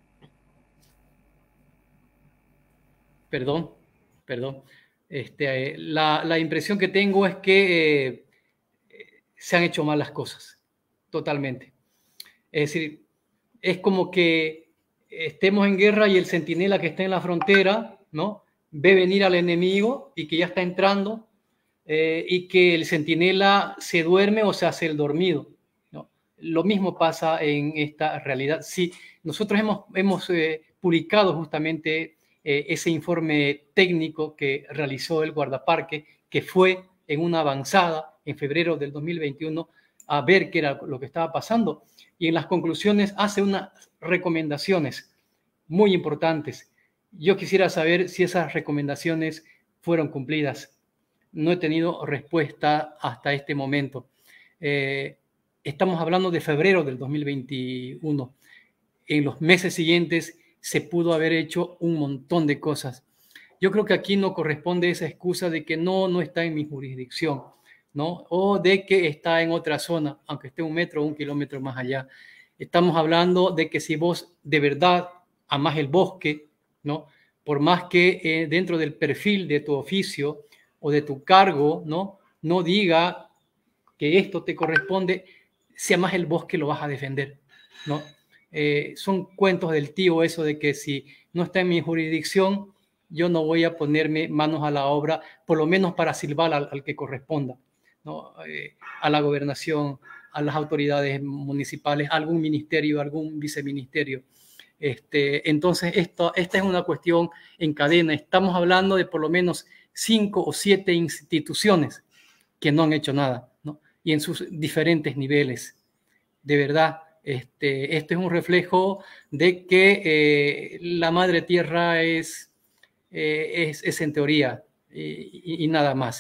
Perdón, perdón. Este, la, la impresión que tengo es que eh, se han hecho mal las cosas, totalmente. Es decir, es como que estemos en guerra y el centinela que está en la frontera, ¿no?, ve venir al enemigo y que ya está entrando, eh, y que el centinela se duerme o se hace el dormido, ¿no? Lo mismo pasa en esta realidad. Sí, nosotros hemos, hemos eh, publicado justamente eh, ese informe técnico que realizó el guardaparque, que fue en una avanzada en febrero del dos mil veintiuno a ver qué era lo que estaba pasando, y en las conclusiones hace unas recomendaciones muy importantes. Yo quisiera saber si esas recomendaciones fueron cumplidas. No he tenido respuesta hasta este momento. Eh, estamos hablando de febrero del dos mil veintiuno. En los meses siguientes se pudo haber hecho un montón de cosas. Yo creo que aquí no corresponde esa excusa de que no, no está en mi jurisdicción, ¿no? O de que está en otra zona, aunque esté un metro o un kilómetro más allá. Estamos hablando de que si vos de verdad amás el bosque, ¿no?, por más que eh, dentro del perfil de tu oficio o de tu cargo, ¿no?, no diga que esto te corresponde, si amas el bosque lo vas a defender, ¿no? Eh, son cuentos del tío eso de que si no está en mi jurisdicción, yo no voy a ponerme manos a la obra, por lo menos para silbar al, al que corresponda, ¿no? Eh, a la gobernación, a las autoridades municipales, a algún ministerio, a algún viceministerio. Este, entonces, esto, esta es una cuestión en cadena. Estamos hablando de por lo menos cinco o siete instituciones que no han hecho nada, ¿no?, y en sus diferentes niveles. De verdad, este, este es un reflejo de que eh, la madre tierra es, eh, es, es en teoría y, y, y nada más.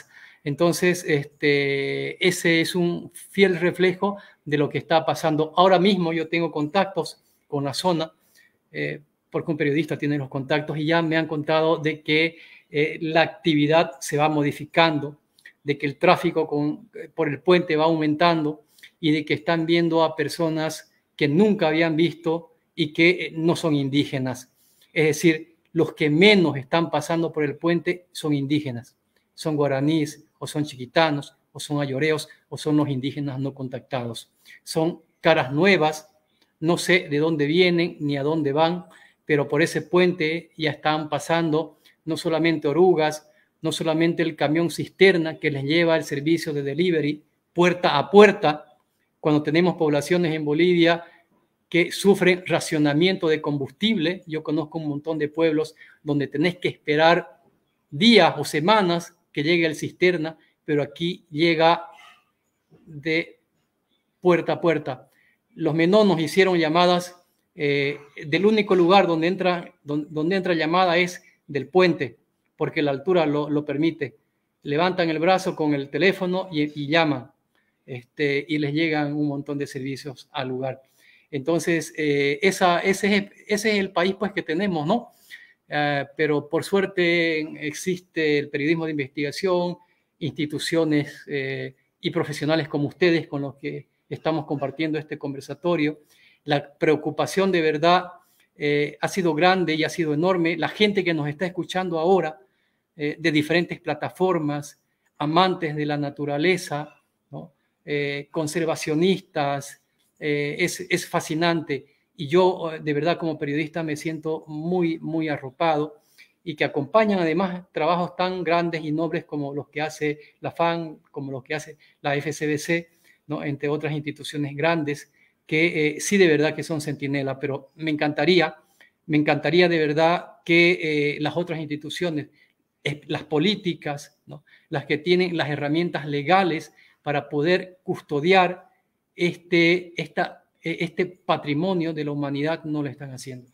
Entonces, este, ese es un fiel reflejo de lo que está pasando. Ahora mismo yo tengo contactos con la zona, eh, porque un periodista tiene los contactos y ya me han contado de que eh, la actividad se va modificando, de que el tráfico con, por el puente va aumentando y de que están viendo a personas que nunca habían visto y que no son indígenas. Es decir, los que menos están pasando por el puente son indígenas, son guaraníes o son chiquitanos o son ayoreos o son los indígenas no contactados. Son caras nuevas, no sé de dónde vienen ni a dónde van, pero por ese puente ya están pasando no solamente orugas, no solamente el camión cisterna que les lleva el servicio de delivery puerta a puerta, cuando tenemos poblaciones en Bolivia que sufren racionamiento de combustible. Yo conozco un montón de pueblos donde tenés que esperar días o semanas que llegue el cisterna, pero aquí llega de puerta a puerta. Los menonos hicieron llamadas eh, del único lugar donde entra, donde, donde entra llamada es del puente, porque la altura lo, lo permite. Levantan el brazo con el teléfono y, y llaman, este, y les llegan un montón de servicios al lugar. Entonces, eh, esa, ese, es, ese es el país pues, que tenemos, ¿no? Uh, pero por suerte existe el periodismo de investigación, instituciones eh, y profesionales como ustedes con los que estamos compartiendo este conversatorio. La preocupación de verdad eh, ha sido grande y ha sido enorme. La gente que nos está escuchando ahora eh, de diferentes plataformas, amantes de la naturaleza, ¿no? eh, conservacionistas, eh, es, es fascinante. Y yo, de verdad, como periodista, me siento muy, muy arropado y que acompañan además trabajos tan grandes y nobles como los que hace la FAN, como los que hace la F C B C, ¿no? Entre otras instituciones grandes que eh, sí de verdad que son centinela, pero me encantaría, me encantaría de verdad que eh, las otras instituciones, eh, las políticas, ¿no? Las que tienen las herramientas legales para poder custodiar este, esta este patrimonio de la humanidad, no lo están haciendo.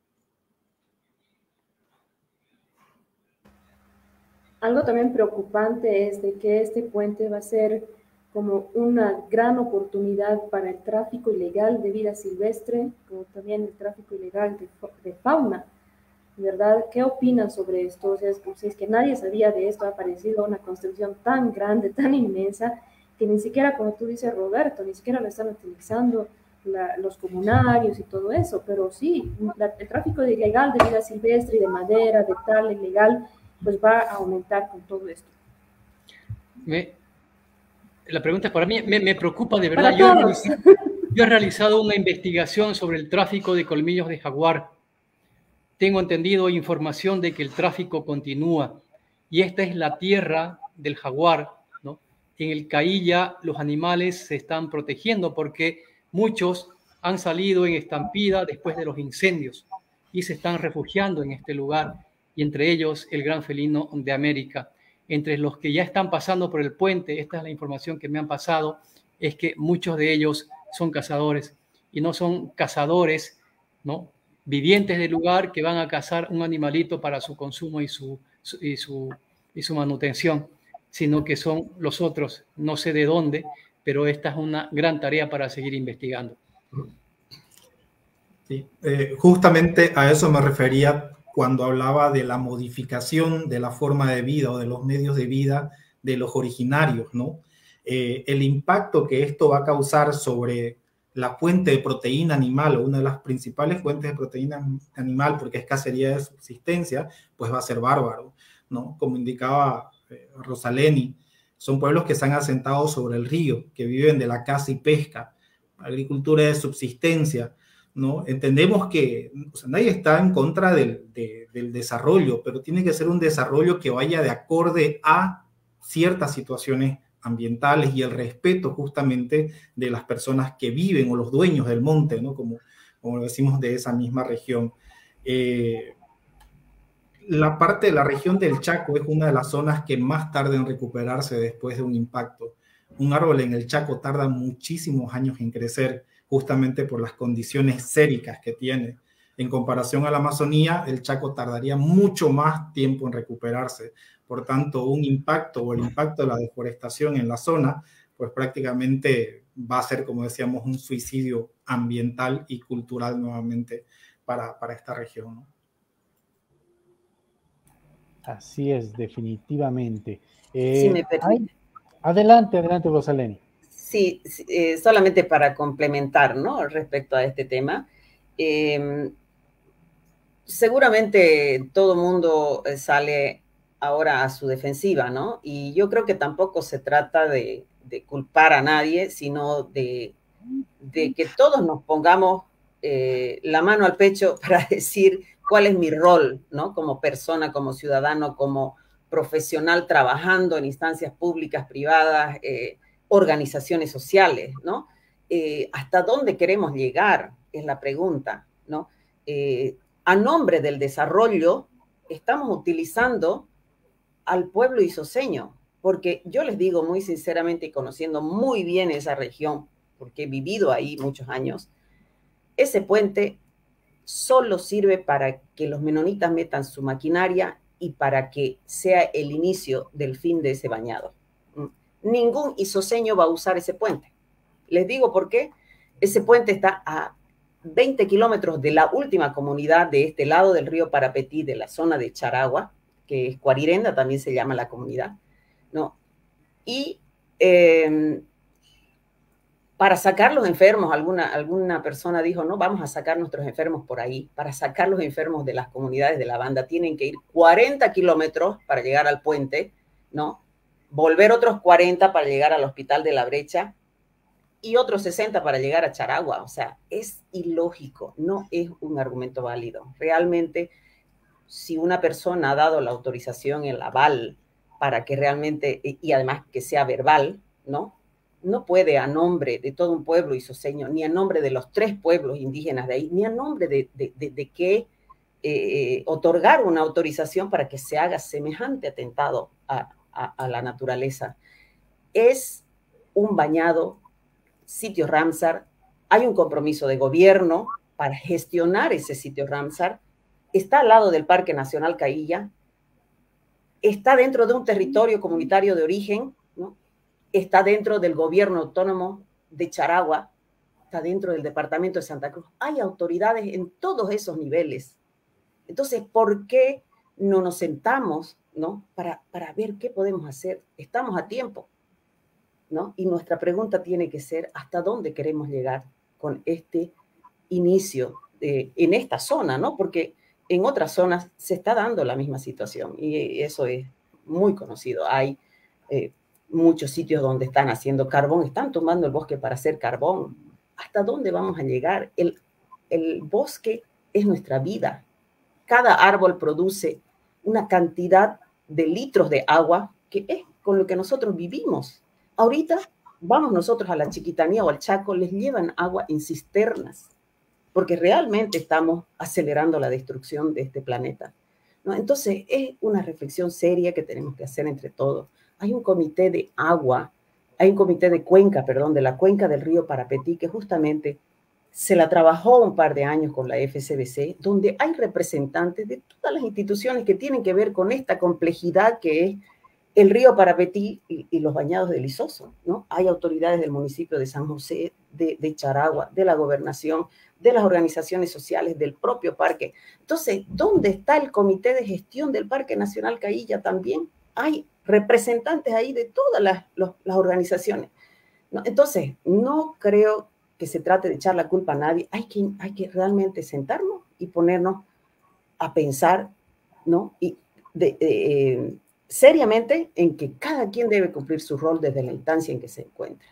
Algo también preocupante es de que este puente va a ser como una gran oportunidad para el tráfico ilegal de vida silvestre, como también el tráfico ilegal de, de fauna, ¿verdad? ¿Qué opinan sobre esto? O sea, es como si es que nadie sabía de esto, ha aparecido una construcción tan grande, tan inmensa, que ni siquiera, como tú dices, Roberto, ni siquiera lo están utilizando La, los comunarios y todo eso, pero sí, la, el tráfico de ilegal de vida silvestre y de madera, de tal, ilegal, pues va a aumentar con todo esto. Me, la pregunta es para mí, me, me preocupa de verdad. Yo he, realizado, yo he realizado una investigación sobre el tráfico de colmillos de jaguar. Tengo entendido información de que el tráfico continúa y esta es la tierra del jaguar, ¿no? En el Cailla los animales se están protegiendo porque muchos han salido en estampida después de los incendios y se están refugiando en este lugar, y entre ellos el gran felino de América. Entre los que ya están pasando por el puente, esta es la información que me han pasado, es que muchos de ellos son cazadores, y no son cazadores, ¿no? vivientes del lugar que van a cazar un animalito para su consumo y su, su, y su, y su manutención, sino que son los otros, no sé de dónde, pero esta es una gran tarea para seguir investigando. Sí, eh, justamente a eso me refería cuando hablaba de la modificación de la forma de vida o de los medios de vida de los originarios, ¿no? Eh, el impacto que esto va a causar sobre la fuente de proteína animal o una de las principales fuentes de proteína animal, porque es cacería de subsistencia, pues va a ser bárbaro, ¿no? Como indicaba eh, Rosaleni, son pueblos que se han asentado sobre el río, que viven de la caza y pesca, agricultura de subsistencia, ¿no? Entendemos que o sea, nadie está en contra del, de, del desarrollo, pero tiene que ser un desarrollo que vaya de acorde a ciertas situaciones ambientales y el respeto justamente de las personas que viven o los dueños del monte, ¿no? Como, como decimos, de esa misma región. Eh, La parte de la región del Chaco es una de las zonas que más tarda en recuperarse después de un impacto. Un árbol en el Chaco tarda muchísimos años en crecer, justamente por las condiciones séricas que tiene. En comparación a la Amazonía, el Chaco tardaría mucho más tiempo en recuperarse, por tanto un impacto o el impacto de la deforestación en la zona, pues prácticamente va a ser, como decíamos, un suicidio ambiental y cultural nuevamente para, para esta región, ¿no? Así es, definitivamente. Eh, Si me permite. hay, adelante, adelante, Rosaleni. Sí, eh, solamente para complementar, ¿no? Respecto a este tema. Eh, seguramente todo el mundo sale ahora a su defensiva, ¿no? Y yo creo que tampoco se trata de, de culpar a nadie, sino de, de que todos nos pongamos eh, la mano al pecho para decir cuál es mi rol, ¿no? Como persona, como ciudadano, como profesional trabajando en instancias públicas, privadas, eh, organizaciones sociales, ¿no? Eh, ¿Hasta dónde queremos llegar? Es la pregunta, ¿no? Eh, a nombre del desarrollo, estamos utilizando al pueblo isoseño, porque yo les digo muy sinceramente y conociendo muy bien esa región, porque he vivido ahí muchos años, ese puente solo sirve para que los menonitas metan su maquinaria y para que sea el inicio del fin de ese bañado. Ningún isoseño va a usar ese puente. Les digo por qué. Ese puente está a veinte kilómetros de la última comunidad de este lado del río Parapetí, de la zona de Charagua, que es Cuarirenda, también se llama la comunidad, ¿no? Y eh, para sacar los enfermos, alguna, alguna persona dijo, no, vamos a sacar nuestros enfermos por ahí. Para sacar los enfermos de las comunidades de la banda tienen que ir cuarenta kilómetros para llegar al puente, ¿no? Volver otros cuarenta para llegar al Hospital de la Brecha y otros sesenta para llegar a Charagua. O sea, es ilógico, no es un argumento válido. Realmente, si una persona ha dado la autorización, el aval, para que realmente, y además que sea verbal, ¿no? No puede a nombre de todo un pueblo isoseño, ni a nombre de los tres pueblos indígenas de ahí, ni a nombre de, de, de, de que eh, otorgar una autorización para que se haga semejante atentado a, a, a la naturaleza. Es un bañado, sitio Ramsar, hay un compromiso de gobierno para gestionar ese sitio Ramsar, está al lado del Parque Nacional Cailla, está dentro de un territorio comunitario de origen, ¿no? Está dentro del gobierno autónomo de Charagua, está dentro del departamento de Santa Cruz. Hay autoridades en todos esos niveles. Entonces, ¿por qué no nos sentamos, ¿no? para, para ver qué podemos hacer? Estamos a tiempo, ¿no? Y nuestra pregunta tiene que ser, ¿hasta dónde queremos llegar con este inicio de, en esta zona, ¿no? Porque en otras zonas se está dando la misma situación y eso es muy conocido. Hay eh, muchos sitios donde están haciendo carbón, están tomando el bosque para hacer carbón. ¿Hasta dónde vamos a llegar? El, el bosque es nuestra vida. Cada árbol produce una cantidad de litros de agua que es con lo que nosotros vivimos. Ahorita vamos nosotros a la Chiquitanía o al Chaco, les llevan agua en cisternas, porque realmente estamos acelerando la destrucción de este planeta, ¿no? Entonces, es una reflexión seria que tenemos que hacer entre todos. Hay un comité de agua, hay un comité de cuenca, perdón, de la cuenca del río Parapetí, que justamente se la trabajó un par de años con la F C B C, donde hay representantes de todas las instituciones que tienen que ver con esta complejidad que es el río Parapetí y, y los bañados del Isoso, ¿no? Hay autoridades del municipio de San José, de, de Charagua, de la gobernación, de las organizaciones sociales, del propio parque. Entonces, ¿dónde está el comité de gestión del Parque Nacional Cailla también? Hay representantes ahí de todas las, los, las organizaciones, ¿no? Entonces, no creo que se trate de echar la culpa a nadie. Hay que, hay que realmente sentarnos y ponernos a pensar, ¿no? Y de, eh, seriamente en que cada quien debe cumplir su rol desde la instancia en que se encuentra.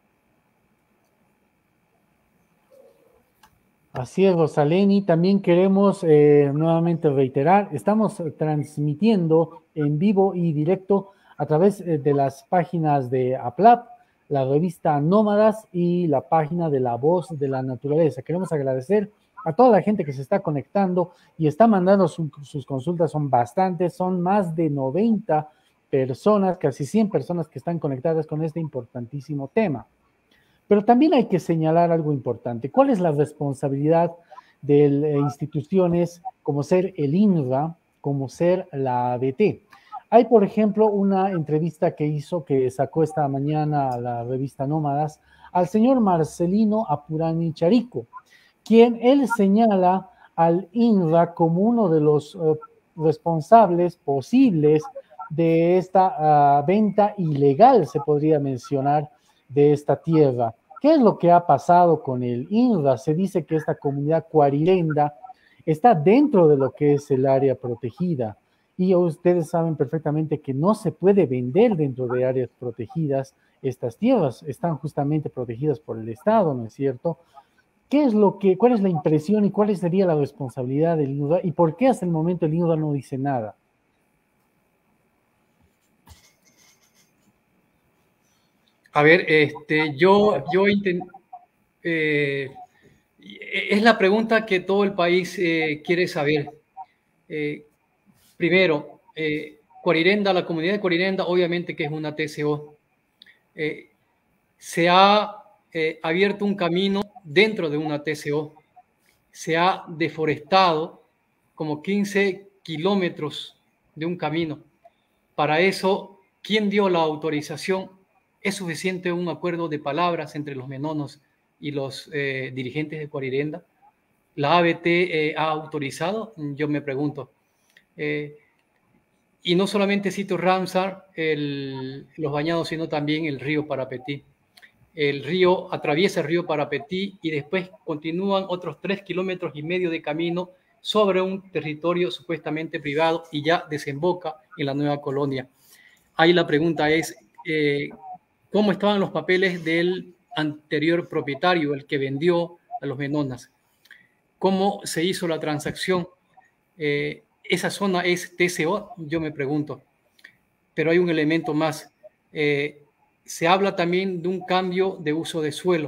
Así es, Rosaleni. También queremos eh, nuevamente reiterar, estamos transmitiendo en vivo y directo a través eh, de las páginas de APLAP, la revista Nómadas y la página de La Voz de la Naturaleza. Queremos agradecer a toda la gente que se está conectando y está mandando su, sus consultas, son bastantes, son más de noventa personas, casi cien personas que están conectadas con este importantísimo tema. Pero también hay que señalar algo importante. ¿Cuál es la responsabilidad de instituciones como ser el INRA, como ser la A B T? Hay, por ejemplo, una entrevista que hizo, que sacó esta mañana a la revista Nómadas, al señor Marcelino Apurani Charico, quien él señala al INRA como uno de los uh, responsables posibles de esta uh, venta ilegal, se podría mencionar, de esta tierra. ¿Qué es lo que ha pasado con el INRA? Se dice que esta comunidad cuarirenda está dentro de lo que es el área protegida. Y ustedes saben perfectamente que no se puede vender dentro de áreas protegidas estas tierras, están justamente protegidas por el Estado, ¿no es cierto? ¿Qué es lo que, cuál es la impresión y cuál sería la responsabilidad del INRA y por qué hasta el momento el INRA no dice nada? A ver, este, yo, yo intent, eh, es la pregunta que todo el país eh, quiere saber. Eh, primero, eh, Cuarirenda, la comunidad de Cuarirenda, obviamente que es una T C O. Eh, se ha eh, abierto un camino dentro de una T C O. Se ha deforestado como quince kilómetros de un camino. Para eso, ¿quién dio la autorización? ¿Es suficiente un acuerdo de palabras entre los menonos y los eh, dirigentes de Cuarirenda? ¿La A B T eh, ha autorizado? Yo me pregunto. Eh, y no solamente cito Ramsar, el, los bañados, sino también el río Parapetí. El río atraviesa el río Parapetí y después continúan otros tres kilómetros y medio de camino sobre un territorio supuestamente privado y ya desemboca en la nueva colonia. Ahí la pregunta es, eh, ¿cómo estaban los papeles del anterior propietario, el que vendió a los menonas? ¿Cómo se hizo la transacción? Eh, ¿Esa zona es T C O? Yo me pregunto. Pero hay un elemento más. Eh, se habla también de un cambio de uso de suelo.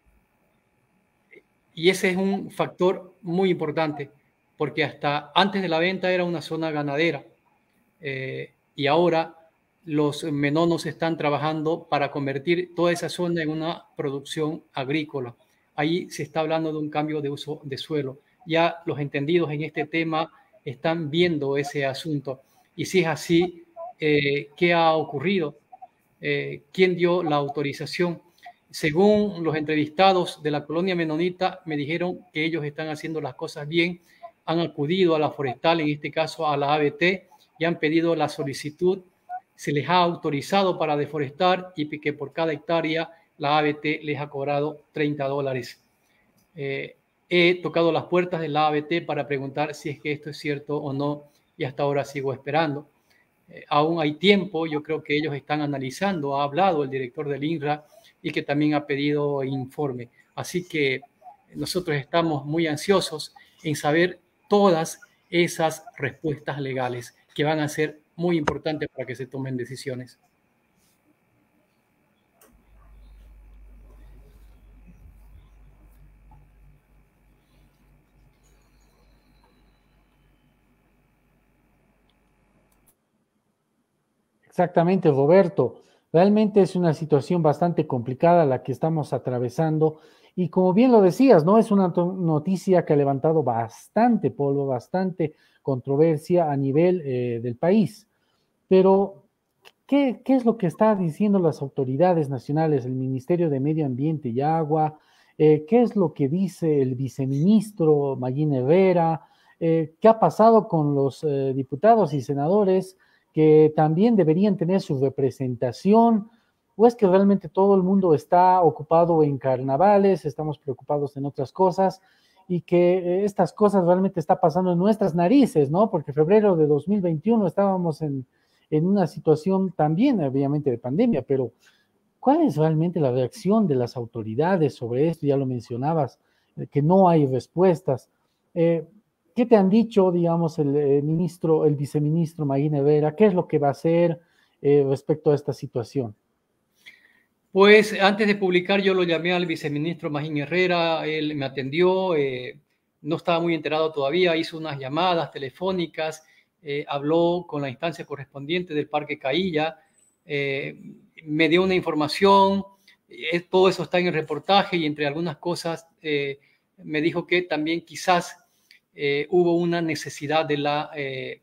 Y ese es un factor muy importante, porque hasta antes de la venta era una zona ganadera. Eh, y ahora los menonos están trabajando para convertir toda esa zona en una producción agrícola. Ahí se está hablando de un cambio de uso de suelo. Ya los entendidos en este tema están viendo ese asunto. Y si es así, eh, ¿qué ha ocurrido? Eh, ¿Quién dio la autorización? Según los entrevistados de la colonia menonita, me dijeron que ellos están haciendo las cosas bien, han acudido a la forestal, en este caso a la A B T, y han pedido la solicitud, se les ha autorizado para deforestar y que por cada hectárea la A B T les ha cobrado treinta dólares. Eh, he tocado las puertas de la A B T para preguntar si es que esto es cierto o no y hasta ahora sigo esperando. Eh, aún hay tiempo, yo creo que ellos están analizando, ha hablado el director del INRA y que también ha pedido informe. Así que nosotros estamos muy ansiosos en saber todas esas respuestas legales que van a ser muy importantes para que se tomen decisiones. Exactamente, Roberto. Realmente es una situación bastante complicada la que estamos atravesando y como bien lo decías, ¿no? Es una noticia que ha levantado bastante polvo, bastante controversia a nivel eh, del país. Pero, ¿qué, ¿qué es lo que están diciendo las autoridades nacionales, el Ministerio de Medio Ambiente y Agua? Eh, ¿Qué es lo que dice el viceministro Mayín Herrera? Eh, ¿Qué ha pasado con los eh, diputados y senadores que también deberían tener su representación? ¿O es que realmente todo el mundo está ocupado en carnavales, estamos preocupados en otras cosas y que estas cosas realmente están pasando en nuestras narices, ¿no? Porque en febrero de dos mil veintiuno estábamos en, en una situación también, obviamente, de pandemia, pero ¿cuál es realmente la reacción de las autoridades sobre esto? Ya lo mencionabas, que no hay respuestas. Eh, ¿Qué te han dicho, digamos, el, el ministro, el viceministro Mayín Herrera? ¿Qué es lo que va a hacer eh, respecto a esta situación? Pues antes de publicar yo lo llamé al viceministro Mayín Herrera, él me atendió, eh, no estaba muy enterado todavía, hizo unas llamadas telefónicas, eh, habló con la instancia correspondiente del Parque Cailla, eh, me dio una información, eh, todo eso está en el reportaje y entre algunas cosas eh, me dijo que también quizás eh, hubo una necesidad de la eh,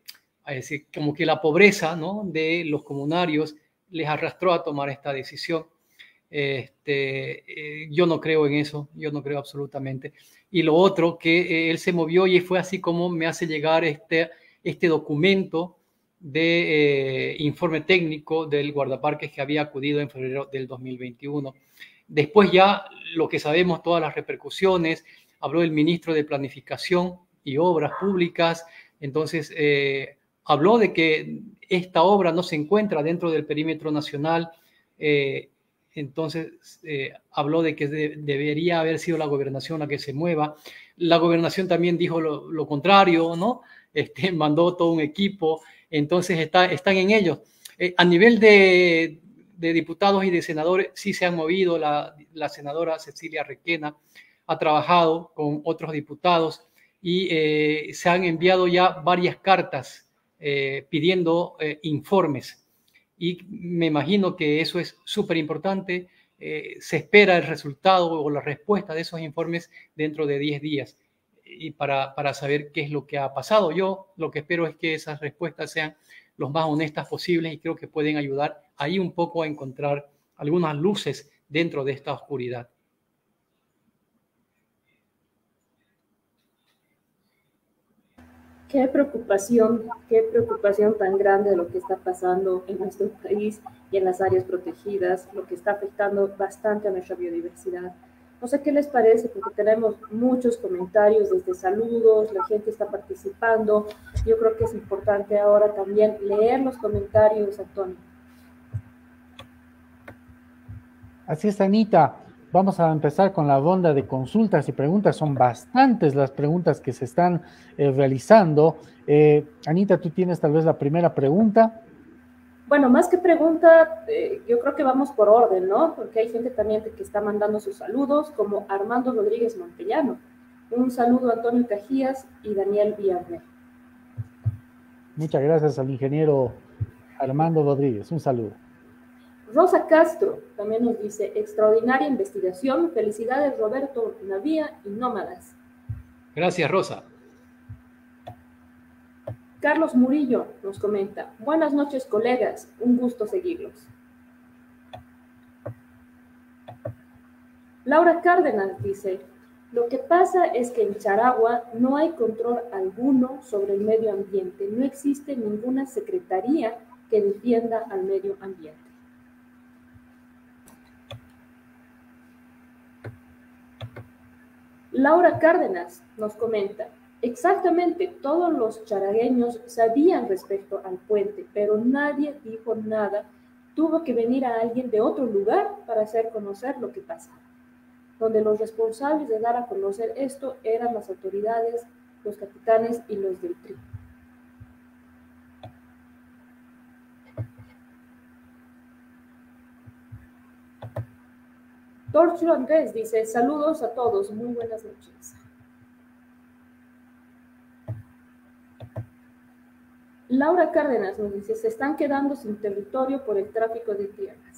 Es decir, como que la pobreza, ¿no?, de los comunarios les arrastró a tomar esta decisión. Este, eh, yo no creo en eso, yo no creo absolutamente. Y lo otro, que eh, él se movió y fue así como me hace llegar este, este documento de eh, informe técnico del guardaparques que había acudido en febrero del dos mil veintiuno. Después ya lo que sabemos, todas las repercusiones, habló el ministro de Planificación y Obras Públicas, entonces eh, habló de que esta obra no se encuentra dentro del perímetro nacional, eh, entonces eh, habló de que de, debería haber sido la gobernación la que se mueva. La gobernación también dijo lo, lo contrario, ¿no? Este, mandó todo un equipo, entonces está, están en ellos. Eh, a nivel de, de diputados y de senadores, sí se han movido. La, la senadora Cecilia Requena ha trabajado con otros diputados y eh, se han enviado ya varias cartas eh, pidiendo eh, informes. Y me imagino que eso es súper importante. Eh, se espera el resultado o la respuesta de esos informes dentro de diez días y para, para saber qué es lo que ha pasado. Yo lo que espero es que esas respuestas sean los más honestas posibles y creo que pueden ayudar ahí un poco a encontrar algunas luces dentro de esta oscuridad. Qué preocupación, qué preocupación tan grande de lo que está pasando en nuestro país y en las áreas protegidas, lo que está afectando bastante a nuestra biodiversidad. No sé qué les parece, porque tenemos muchos comentarios desde saludos, la gente está participando. Yo creo que es importante ahora también leer los comentarios, Antonio. Así es, Anita. Vamos a empezar con la ronda de consultas y preguntas. Son bastantes las preguntas que se están eh, realizando. Eh, Anita, tú tienes tal vez la primera pregunta. Bueno, más que pregunta, eh, yo creo que vamos por orden, ¿no? Porque hay gente también que está mandando sus saludos, como Armando Rodríguez Montellano. Un saludo a Antonio Cajías y Daniel Villarreal. Muchas gracias al ingeniero Armando Rodríguez. Un saludo. Rosa Castro también nos dice, extraordinaria investigación, felicidades Roberto Navía y Nómadas. Gracias, Rosa. Carlos Murillo nos comenta, buenas noches colegas, un gusto seguirlos. Laura Cárdenas dice, lo que pasa es que en Charagua no hay control alguno sobre el medio ambiente, no existe ninguna secretaría que defienda al medio ambiente. Laura Cárdenas nos comenta, exactamente, todos los charagueños sabían respecto al puente, pero nadie dijo nada, tuvo que venir a alguien de otro lugar para hacer conocer lo que pasaba, donde los responsables de dar a conocer esto eran las autoridades, los capitanes y los del T R I. Torcho Andrés dice, saludos a todos, muy buenas noches. Laura Cárdenas nos dice, se están quedando sin territorio por el tráfico de tierras.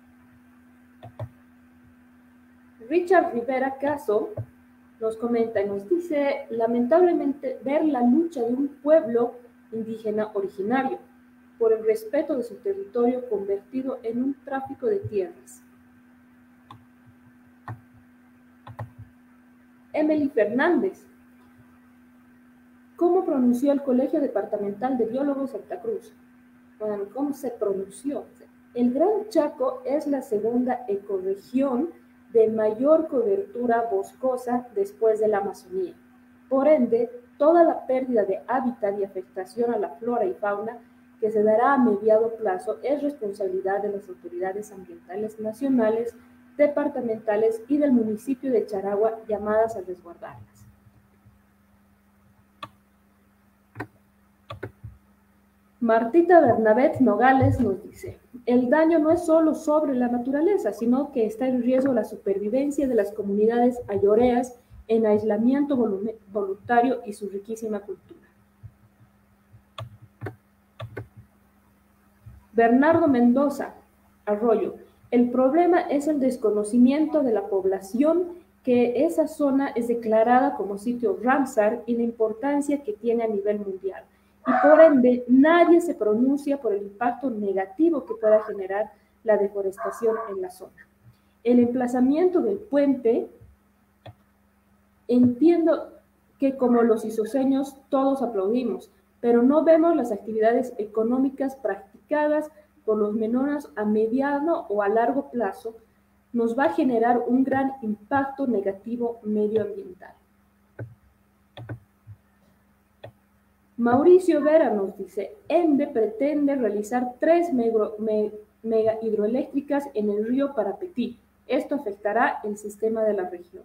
Richard Rivera Caso nos comenta y nos dice, lamentablemente ver la lucha de un pueblo indígena originario por el respeto de su territorio convertido en un tráfico de tierras. Emily Fernández, ¿cómo pronunció el Colegio Departamental de Biólogos Santa Cruz? Bueno, ¿cómo se pronunció? El Gran Chaco es la segunda ecorregión de mayor cobertura boscosa después de la Amazonía. Por ende, toda la pérdida de hábitat y afectación a la flora y fauna que se dará a mediano plazo es responsabilidad de las autoridades ambientales nacionales, departamentales y del municipio de Charagua llamadas a resguardarlas. Martita Bernabé Nogales nos dice, el daño no es solo sobre la naturaleza, sino que está en riesgo la supervivencia de las comunidades ayoreas en aislamiento voluntario y su riquísima cultura. Bernardo Mendoza Arroyo, el problema es el desconocimiento de la población que esa zona es declarada como sitio Ramsar y la importancia que tiene a nivel mundial. y por ende nadie se pronuncia por el impacto negativo que pueda generar la deforestación en la zona. El emplazamiento del puente, entiendo que como los isoseños todos aplaudimos, pero no vemos las actividades económicas practicadas por los menores a mediano o a largo plazo, nos va a generar un gran impacto negativo medioambiental. Mauricio Vera nos dice, ENDE pretende realizar tres megro, me, mega hidroeléctricas en el río Parapetí. Esto afectará el sistema de la región.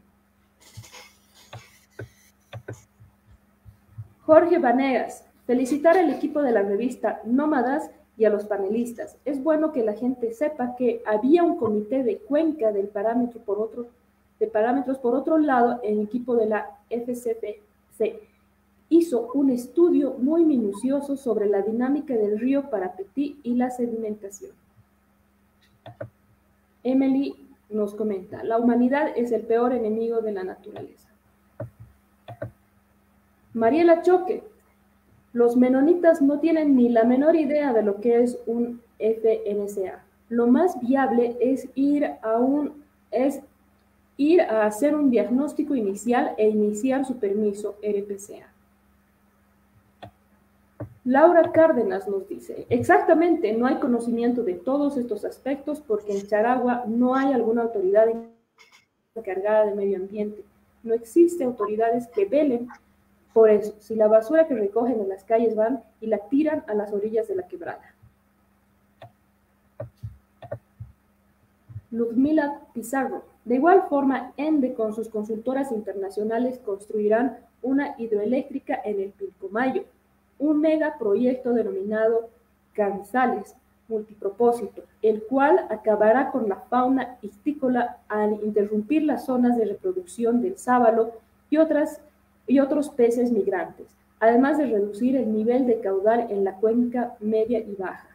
Jorge Vanegas, felicitar al equipo de la revista Nómadas y a los panelistas. Es bueno que la gente sepa que había un comité de Cuenca del parámetro por otro, de parámetros. Por otro lado, el equipo de la F C P C hizo un estudio muy minucioso sobre la dinámica del río Parapetí y la sedimentación. Emily nos comenta, la humanidad es el peor enemigo de la naturaleza. Mariela Choque, los menonitas no tienen ni la menor idea de lo que es un F N C A. Lo más viable es ir a, un, es ir a hacer un diagnóstico inicial e iniciar su permiso R P C A. Laura Cárdenas nos dice, exactamente, no hay conocimiento de todos estos aspectos porque en Charagua no hay alguna autoridad encargada de medio ambiente. No existe autoridades que velen por eso, si la basura que recogen en las calles van y la tiran a las orillas de la quebrada. Ludmila Pizarro, de igual forma, ENDE con sus consultoras internacionales construirán una hidroeléctrica en el Pilcomayo, un megaproyecto denominado Canzales multipropósito, el cual acabará con la fauna histícola al interrumpir las zonas de reproducción del sábalo y, otras, y otros peces migrantes, además de reducir el nivel de caudal en la cuenca media y baja.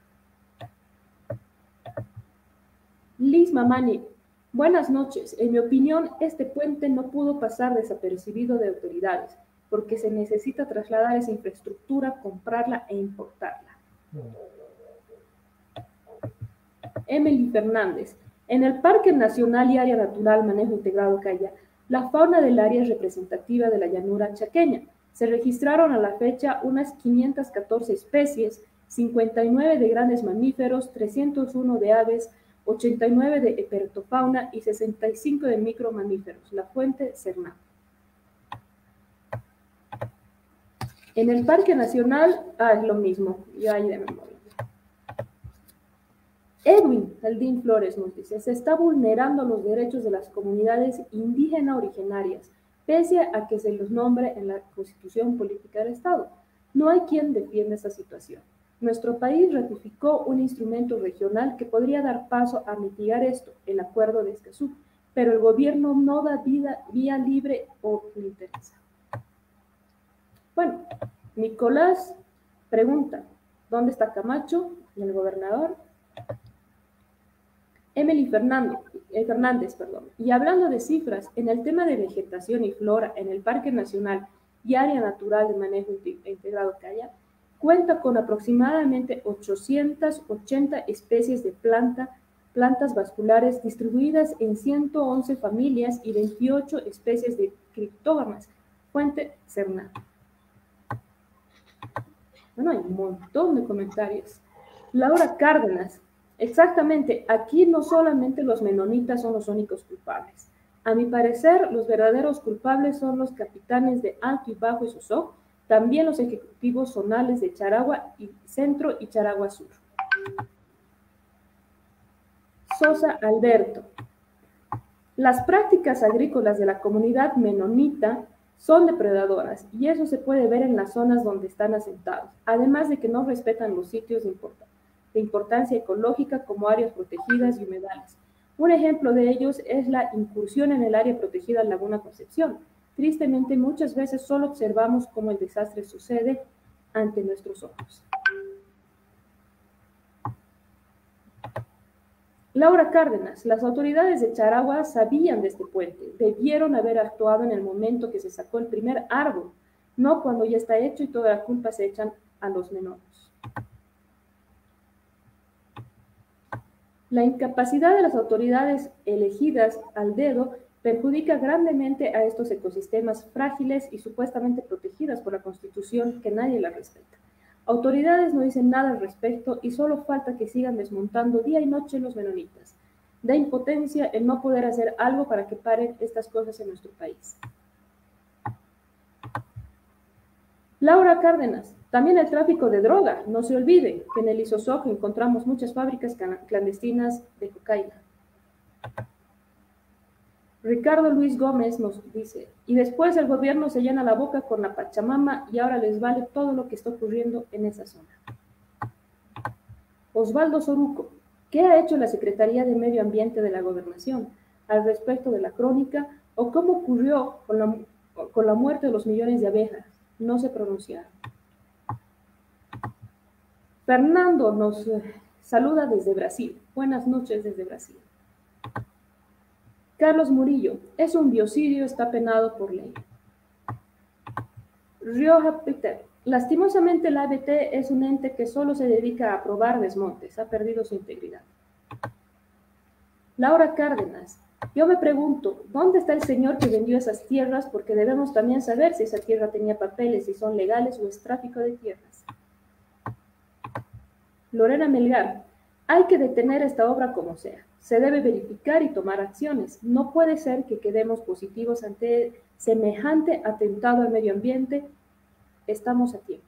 Liz Mamani, buenas noches. En mi opinión, este puente no pudo pasar desapercibido de autoridades, porque se necesita trasladar esa infraestructura, comprarla e importarla. Emily Fernández. En el Parque Nacional y Área Natural Manejo Integrado Caya, la fauna del área es representativa de la llanura chaqueña. Se registraron a la fecha unas quinientas catorce especies, cincuenta y nueve de grandes mamíferos, trescientos uno de aves, ochenta y nueve de herpetofauna y sesenta y cinco de micromamíferos. La fuente Cernam. En el Parque Nacional, ah, es lo mismo, ya hay de memoria. Edwin Aldín Flores nos dice, se está vulnerando los derechos de las comunidades indígenas originarias, pese a que se los nombre en la Constitución Política del Estado. No hay quien defienda esa situación. Nuestro país ratificó un instrumento regional que podría dar paso a mitigar esto, el Acuerdo de Escazú, pero el gobierno no da vida, vía libre o le interesa. Bueno, Nicolás pregunta, ¿dónde está Camacho y el gobernador? Emily Fernando, eh, Fernández, perdón. Y hablando de cifras, en el tema de vegetación y flora en el Parque Nacional y Área Natural de Manejo Integrado Caya, cuenta con aproximadamente ochocientas ochenta especies de planta, plantas vasculares distribuidas en ciento once familias y veintiocho especies de criptógamas. Fuente Cernam. Bueno, hay un montón de comentarios. Laura Cárdenas. Exactamente, aquí no solamente los menonitas son los únicos culpables. A mi parecer, los verdaderos culpables son los capitanes de Alto y Bajo y Sosó, también los ejecutivos zonales de Charagua y Centro y Charagua Sur. Sosa Alberto. Las prácticas agrícolas de la comunidad menonita son depredadoras y eso se puede ver en las zonas donde están asentados, además de que no respetan los sitios de importancia. de importancia ecológica como áreas protegidas y humedales. Un ejemplo de ellos es la incursión en el área protegida Laguna Concepción. Tristemente, muchas veces solo observamos cómo el desastre sucede ante nuestros ojos. Laura Cárdenas, las autoridades de Charagua sabían de este puente, debieron haber actuado en el momento que se sacó el primer árbol, no cuando ya está hecho y toda la culpa se echan a los menores. La incapacidad de las autoridades elegidas al dedo perjudica grandemente a estos ecosistemas frágiles y supuestamente protegidas por la Constitución, que nadie la respeta. Autoridades no dicen nada al respecto y solo falta que sigan desmontando día y noche los menonitas. Da impotencia el no poder hacer algo para que paren estas cosas en nuestro país. Laura Cárdenas, también el tráfico de droga. No se olvide que en el Isosoc encontramos muchas fábricas clandestinas de cocaína. Ricardo Luis Gómez nos dice, y después el gobierno se llena la boca con la Pachamama y ahora les vale todo lo que está ocurriendo en esa zona. Osvaldo Soruco, ¿qué ha hecho la Secretaría de Medio Ambiente de la Gobernación al respecto de la crónica o cómo ocurrió con la, con la muerte de los millones de abejas? No se pronunciaron. Fernando nos saluda desde Brasil. Buenas noches desde Brasil. Carlos Murillo, es un biocidio, está penado por ley. Rioja Peter, lastimosamente la A B T es un ente que solo se dedica a aprobar desmontes, ha perdido su integridad. Laura Cárdenas, yo me pregunto, ¿dónde está el señor que vendió esas tierras? Porque debemos también saber si esa tierra tenía papeles, si son legales o es tráfico de tierras. Lorena Melgar, hay que detener esta obra como sea. Se debe verificar y tomar acciones. No puede ser que quedemos positivos ante semejante atentado al medio ambiente. Estamos a tiempo.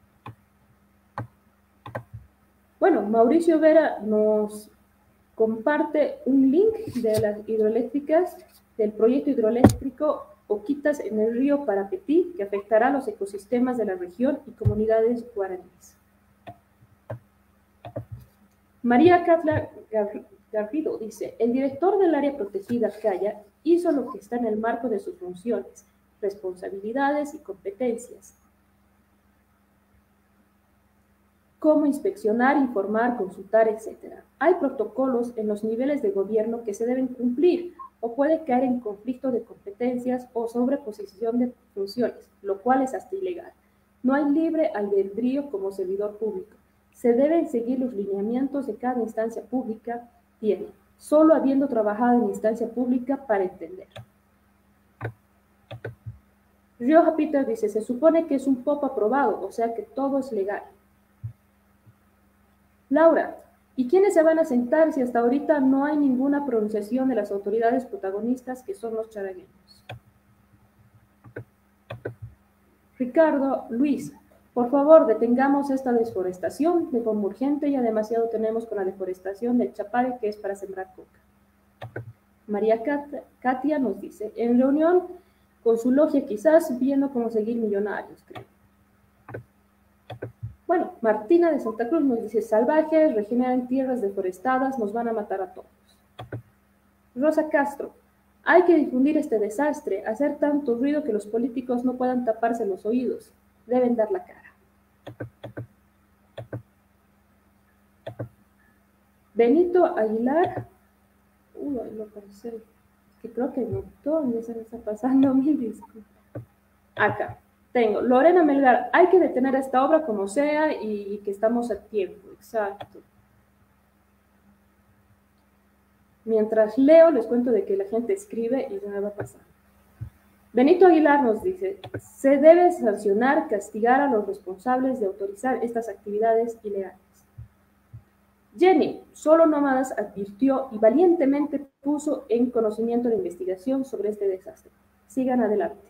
Bueno, Mauricio Vera nos comparte un link de las hidroeléctricas, del proyecto hidroeléctrico Oquitas en el río Parapetí, que afectará a los ecosistemas de la región y comunidades guaraníes. María Catla Garrido dice, el director del área protegida, Calla, hizo lo que está en el marco de sus funciones, responsabilidades y competencias. Cómo inspeccionar, informar, consultar, etcétera. Hay protocolos en los niveles de gobierno que se deben cumplir o puede caer en conflicto de competencias o sobreposición de funciones, lo cual es hasta ilegal. No hay libre albedrío como servidor público. Se deben seguir los lineamientos de cada instancia pública, tiene, solo habiendo trabajado en instancia pública para entender. Rioja Peter dice, se supone que es un P O P aprobado, o sea que todo es legal. Laura, ¿y quiénes se van a sentar si hasta ahorita no hay ninguna pronunciación de las autoridades protagonistas que son los charagueños? Ricardo Luis, por favor, detengamos esta desforestación de forma urgente, ya demasiado tenemos con la deforestación del Chapare, que es para sembrar coca. María Kat- Katia nos dice, en reunión con su logia quizás, viendo cómo seguir millonarios, creo. Bueno, Martina de Santa Cruz nos dice, salvajes, regeneran tierras deforestadas, nos van a matar a todos. Rosa Castro, hay que difundir este desastre, hacer tanto ruido que los políticos no puedan taparse los oídos, deben dar la cara. Benito Aguilar, uy, no parece, que creo que no, todo se me está pasando, mil disculpas. Acá. Tengo, Lorena Melgar, hay que detener esta obra como sea y, y que estamos a tiempo, exacto. Mientras leo, les cuento de que la gente escribe y ya va a pasar. Benito Aguilar nos dice, se debe sancionar, castigar a los responsables de autorizar estas actividades ilegales. Jenny, Solo Nómadas advirtió y valientemente puso en conocimiento de investigación sobre este desastre. Sigan adelante.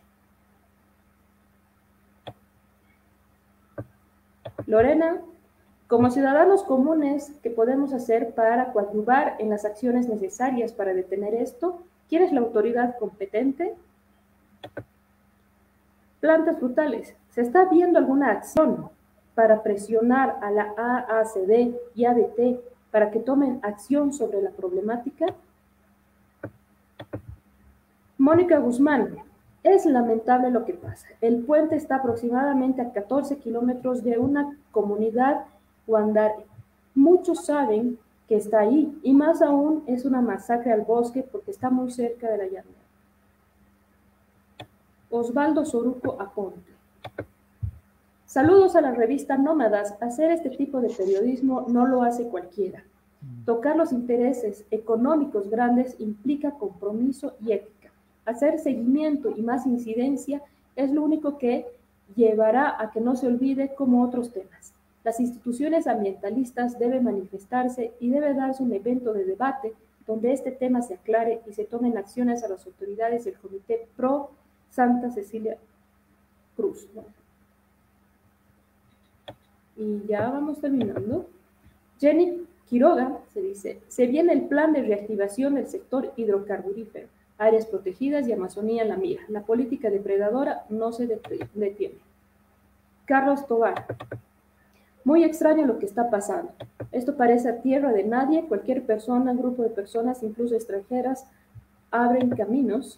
Lorena, como ciudadanos comunes, ¿qué podemos hacer para coadyuvar en las acciones necesarias para detener esto? ¿Quién es la autoridad competente? Plantas frutales, ¿se está viendo alguna acción para presionar a la A A C D y A B T para que tomen acción sobre la problemática? Mónica Guzmán, es lamentable lo que pasa. El puente está aproximadamente a catorce kilómetros de una comunidad Wandare. Muchos saben que está ahí, y más aún es una masacre al bosque porque está muy cerca de la llanura. Osvaldo Soruco Aponte. Saludos a la revista Nómadas. Hacer este tipo de periodismo no lo hace cualquiera. Tocar los intereses económicos grandes implica compromiso y ética. Hacer seguimiento y más incidencia es lo único que llevará a que no se olvide como otros temas. Las instituciones ambientalistas deben manifestarse y debe darse un evento de debate donde este tema se aclare y se tomen acciones a las autoridades del Comité Pro Santa Cecilia Cruz, ¿no? Y ya vamos terminando. Jenny Quiroga se dice, se viene el plan de reactivación del sector hidrocarburífero, áreas protegidas y Amazonía en la mira. La política depredadora no se detiene. Carlos Tobar, muy extraño lo que está pasando. Esto parece a tierra de nadie. Cualquier persona, grupo de personas, incluso extranjeras, abren caminos.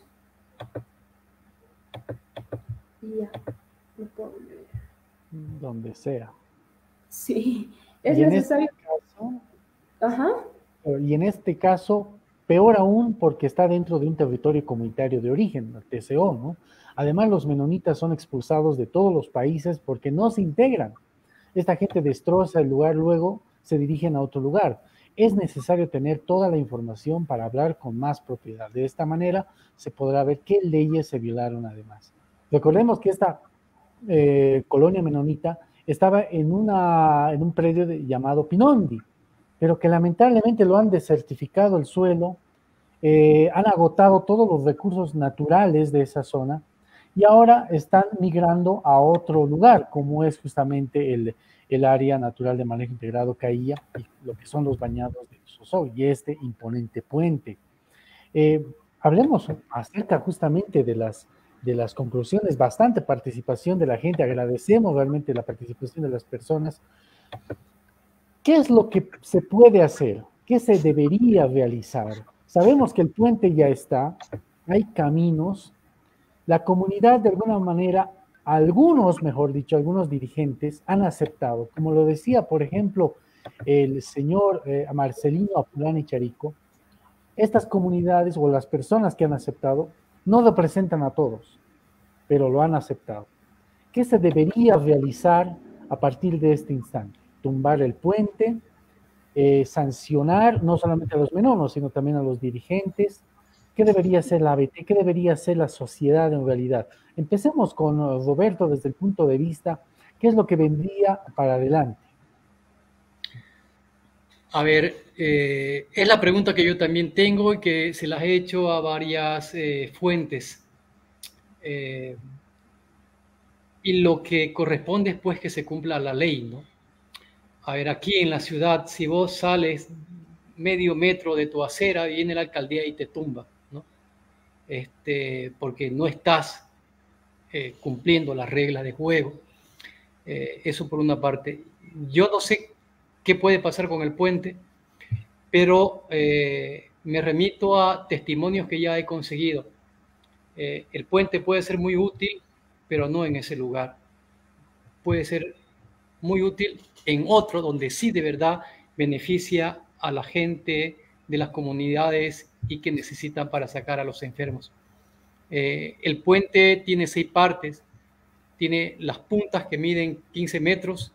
Y ya, no puedo leer. Donde sea. Sí, es y necesario. En este caso, Ajá. Y en este caso, peor aún porque está dentro de un territorio comunitario de origen, el T C O, ¿no? Además, los menonitas son expulsados de todos los países porque no se integran. Esta gente destroza el lugar, luego se dirigen a otro lugar. Es necesario tener toda la información para hablar con más propiedad. De esta manera se podrá ver qué leyes se violaron además. Recordemos que esta eh, colonia menonita estaba en, una, en un predio de, llamado Pinondi, pero que lamentablemente lo han desertificado el suelo, eh, han agotado todos los recursos naturales de esa zona y ahora están migrando a otro lugar, como es justamente el, el área natural de manejo integrado Caía, y lo que son los bañados de Sosó y este imponente puente. Eh, hablemos acerca justamente de las, de las conclusiones, bastante participación de la gente, agradecemos realmente la participación de las personas. ¿Qué es lo que se puede hacer? ¿Qué se debería realizar? Sabemos que el puente ya está, hay caminos, la comunidad de alguna manera, algunos, mejor dicho, algunos dirigentes han aceptado, como lo decía, por ejemplo, el señor eh, Marcelino Apulani Charico, estas comunidades o las personas que han aceptado no representan a todos, pero lo han aceptado. ¿Qué se debería realizar a partir de este instante? Tumbar el puente, eh, sancionar no solamente a los menonos, sino también a los dirigentes. ¿Qué debería hacer la A B T? ¿Qué debería hacer la sociedad en realidad? Empecemos con Roberto desde el punto de vista, ¿qué es lo que vendría para adelante? A ver, eh, es la pregunta que yo también tengo y que se las he hecho a varias eh, fuentes. Eh, y lo que corresponde es pues que se cumpla la ley, ¿no? A ver, aquí en la ciudad, si vos sales medio metro de tu acera, viene la alcaldía y te tumba, ¿no? Este, porque no estás eh, cumpliendo las reglas de juego. Eh, eso por una parte. Yo no sé qué puede pasar con el puente, pero eh, me remito a testimonios que ya he conseguido. Eh, el puente puede ser muy útil, pero no en ese lugar. Puede ser muy útil en otro donde sí de verdad beneficia a la gente de las comunidades y que necesitan para sacar a los enfermos. Eh, el puente tiene seis partes, tiene las puntas que miden quince metros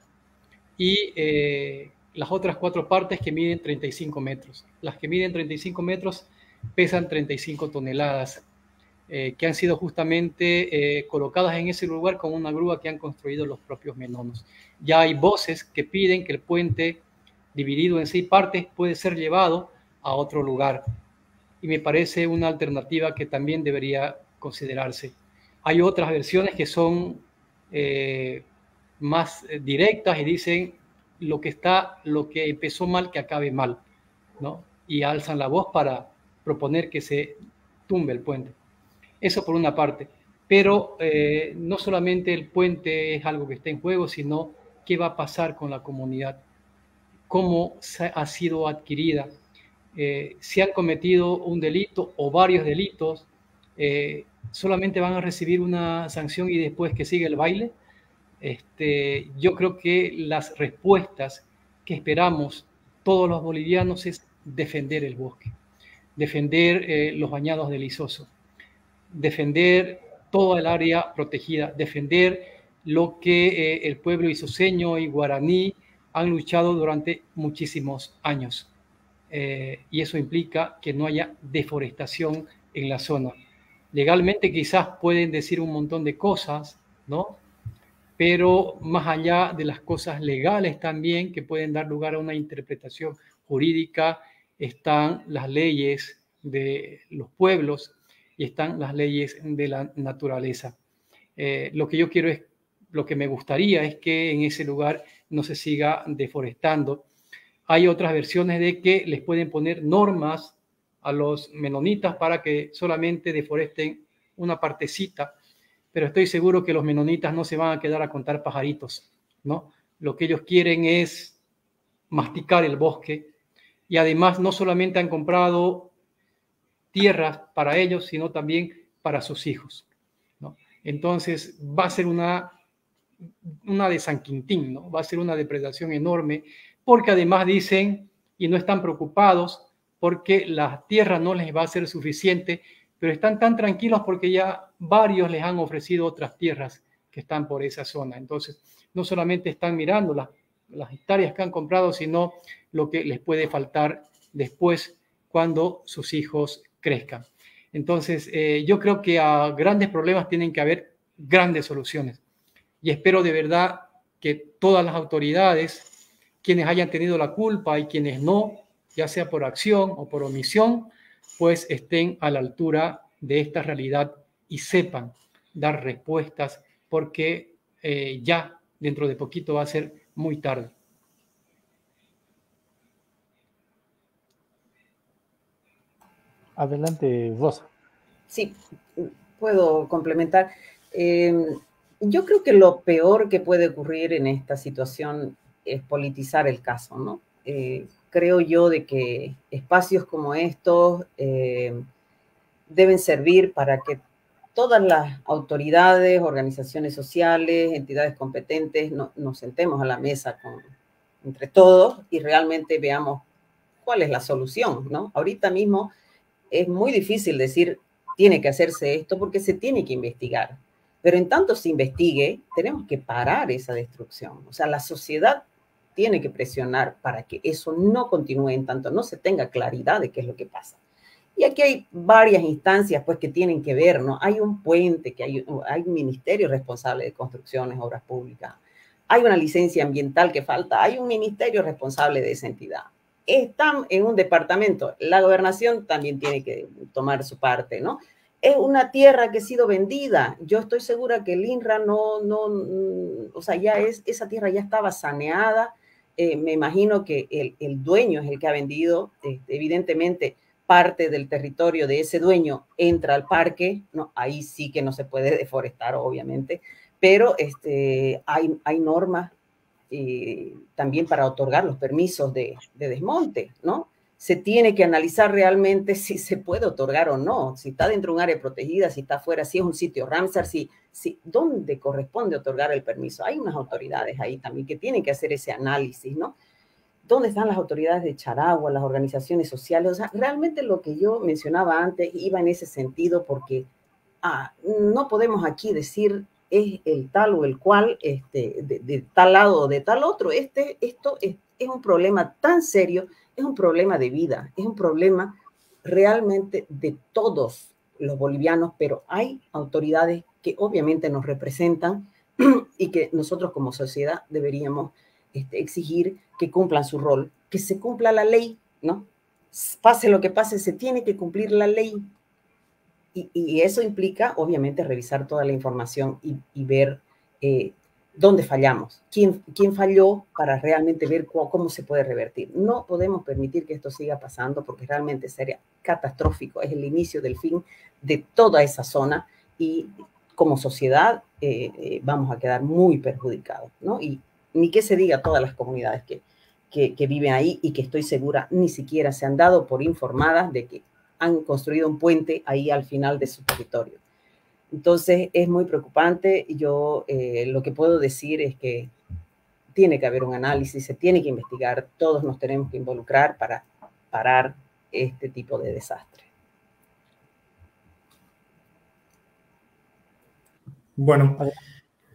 y eh, las otras cuatro partes que miden treinta y cinco metros. Las que miden treinta y cinco metros pesan treinta y cinco toneladas, eh, que han sido justamente eh, colocadas en ese lugar con una grúa que han construido los propios menonos. Ya hay voces que piden que el puente, dividido en seis partes, puede ser llevado a otro lugar. Y me parece una alternativa que también debería considerarse. Hay otras versiones que son eh, más directas y dicen lo que está, lo que empezó mal, que acabe mal, ¿no? Y alzan la voz para proponer que se tumbe el puente. Eso por una parte. Pero eh, no solamente el puente es algo que está en juego, sino qué va a pasar con la comunidad, cómo ha sido adquirida, eh, si han cometido un delito o varios delitos, eh, solamente van a recibir una sanción y después que sigue el baile. Este, yo creo que las respuestas que esperamos todos los bolivianos es defender el bosque, defender eh, los bañados del Isoso, defender toda el área protegida, defender lo que eh, el pueblo isoseño y guaraní han luchado durante muchísimos años. Eh, y eso implica que no haya deforestación en la zona. Legalmente quizás pueden decir un montón de cosas, ¿no? Pero más allá de las cosas legales también, que pueden dar lugar a una interpretación jurídica, están las leyes de los pueblos y están las leyes de la naturaleza. Eh, lo que yo quiero es, lo que me gustaría es que en ese lugar no se siga deforestando. Hay otras versiones de que les pueden poner normas a los menonitas para que solamente deforesten una partecita, pero estoy seguro que los menonitas no se van a quedar a contar pajaritos, ¿no? Lo que ellos quieren es masticar el bosque y además no solamente han comprado tierras para ellos, sino también para sus hijos, ¿no? Entonces va a ser una, una de San Quintín, ¿no? Va a ser una depredación enorme, porque además dicen, y no están preocupados, porque la tierra no les va a ser suficiente, pero están tan tranquilos porque ya varios les han ofrecido otras tierras que están por esa zona. Entonces, no solamente están mirando las, las hectáreas que han comprado, sino lo que les puede faltar después cuando sus hijos crezcan. Entonces, eh, yo creo que a grandes problemas tienen que haber grandes soluciones. Y espero de verdad que todas las autoridades, quienes hayan tenido la culpa y quienes no, ya sea por acción o por omisión, pues estén a la altura de esta realidad y sepan dar respuestas, porque eh, ya dentro de poquito va a ser muy tarde. Adelante, Rosa. Sí, puedo complementar. Eh, yo creo que lo peor que puede ocurrir en esta situación es politizar el caso, ¿no? Eh, creo yo de que espacios como estos eh, deben servir para que todas las autoridades, organizaciones sociales, entidades competentes, no, nos sentemos a la mesa con, entre todos y realmente veamos cuál es la solución, ¿no? Ahorita mismo es muy difícil decir tiene que hacerse esto porque se tiene que investigar. Pero en tanto se investigue, tenemos que parar esa destrucción. O sea, la sociedad tiene que presionar para que eso no continúe en tanto no se tenga claridad de qué es lo que pasa. Y aquí hay varias instancias pues que tienen que ver, ¿no? Hay un puente, que hay, hay un ministerio responsable de construcciones, obras públicas, hay una licencia ambiental que falta, hay un ministerio responsable de esa entidad. Están en un departamento, la gobernación también tiene que tomar su parte, ¿no? Es una tierra que ha sido vendida. Yo estoy segura que el INRA no, no, o sea, ya es, esa tierra ya estaba saneada. Eh, me imagino que el, el dueño es el que ha vendido, eh, evidentemente, parte del territorio de ese dueño entra al parque, ¿no? Ahí sí que no se puede deforestar, obviamente, pero este, hay, hay normas eh, también para otorgar los permisos de, de desmonte, ¿no? Se tiene que analizar realmente si se puede otorgar o no, si está dentro de un área protegida, si está fuera, si es un sitio Ramsar, si, si, ¿dónde corresponde otorgar el permiso? Hay unas autoridades ahí también que tienen que hacer ese análisis, ¿no? ¿Dónde están las autoridades de Charagua, las organizaciones sociales? O sea, realmente lo que yo mencionaba antes iba en ese sentido porque ah, no podemos aquí decir es el tal o el cual, este, de, de tal lado o de tal otro. Este, esto es, es un problema tan serio, es un problema de vida, es un problema realmente de todos los bolivianos, pero hay autoridades que obviamente nos representan y que nosotros como sociedad deberíamos este, exigir que cumplan su rol, que se cumpla la ley, ¿no? Pase lo que pase, se tiene que cumplir la ley. Y, y eso implica, obviamente, revisar toda la información y, y ver eh, dónde fallamos, quién, quién falló para realmente ver cómo, cómo se puede revertir. No podemos permitir que esto siga pasando porque realmente sería catastrófico. Es el inicio del fin de toda esa zona y como sociedad eh, eh, vamos a quedar muy perjudicados, ¿no? Y ni que se diga todas las comunidades que, que, que viven ahí y que estoy segura ni siquiera se han dado por informadas de que han construido un puente ahí al final de su territorio. Entonces, es muy preocupante. Yo eh, lo que puedo decir es que tiene que haber un análisis, se tiene que investigar, todos nos tenemos que involucrar para parar este tipo de desastre. Bueno,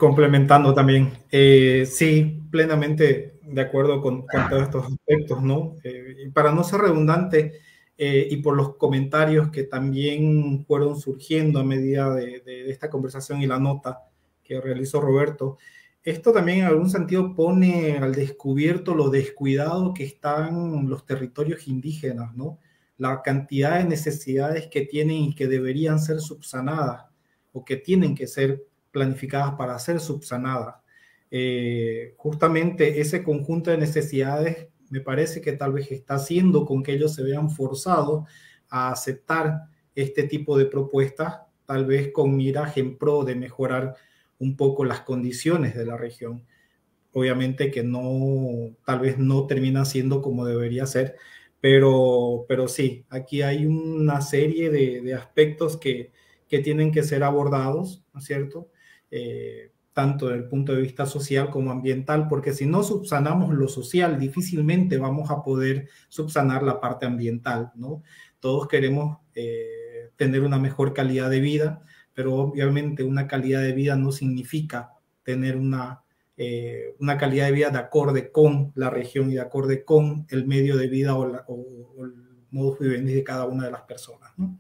complementando también. Eh, sí, plenamente de acuerdo con, con todos estos aspectos, ¿no? Eh, y para no ser redundante, eh, y por los comentarios que también fueron surgiendo a medida de, de, de esta conversación y la nota que realizó Roberto, esto también en algún sentido pone al descubierto lo descuidado que están los territorios indígenas, ¿no? La cantidad de necesidades que tienen y que deberían ser subsanadas o que tienen que ser planificadas para ser subsanadas. Eh, justamente ese conjunto de necesidades me parece que tal vez está haciendo con que ellos se vean forzados a aceptar este tipo de propuestas, tal vez con miraje en pro de mejorar un poco las condiciones de la región. Obviamente que no, tal vez no termina siendo como debería ser, pero, pero sí, aquí hay una serie de, de aspectos que, que tienen que ser abordados, ¿no es cierto? Eh, tanto desde el punto de vista social como ambiental, porque si no subsanamos lo social, difícilmente vamos a poder subsanar la parte ambiental, ¿no? Todos queremos eh, tener una mejor calidad de vida, pero obviamente una calidad de vida no significa tener una, eh, una calidad de vida de acorde con la región y de acorde con el medio de vida o, la, o, o el modus vivendi de cada una de las personas, ¿no?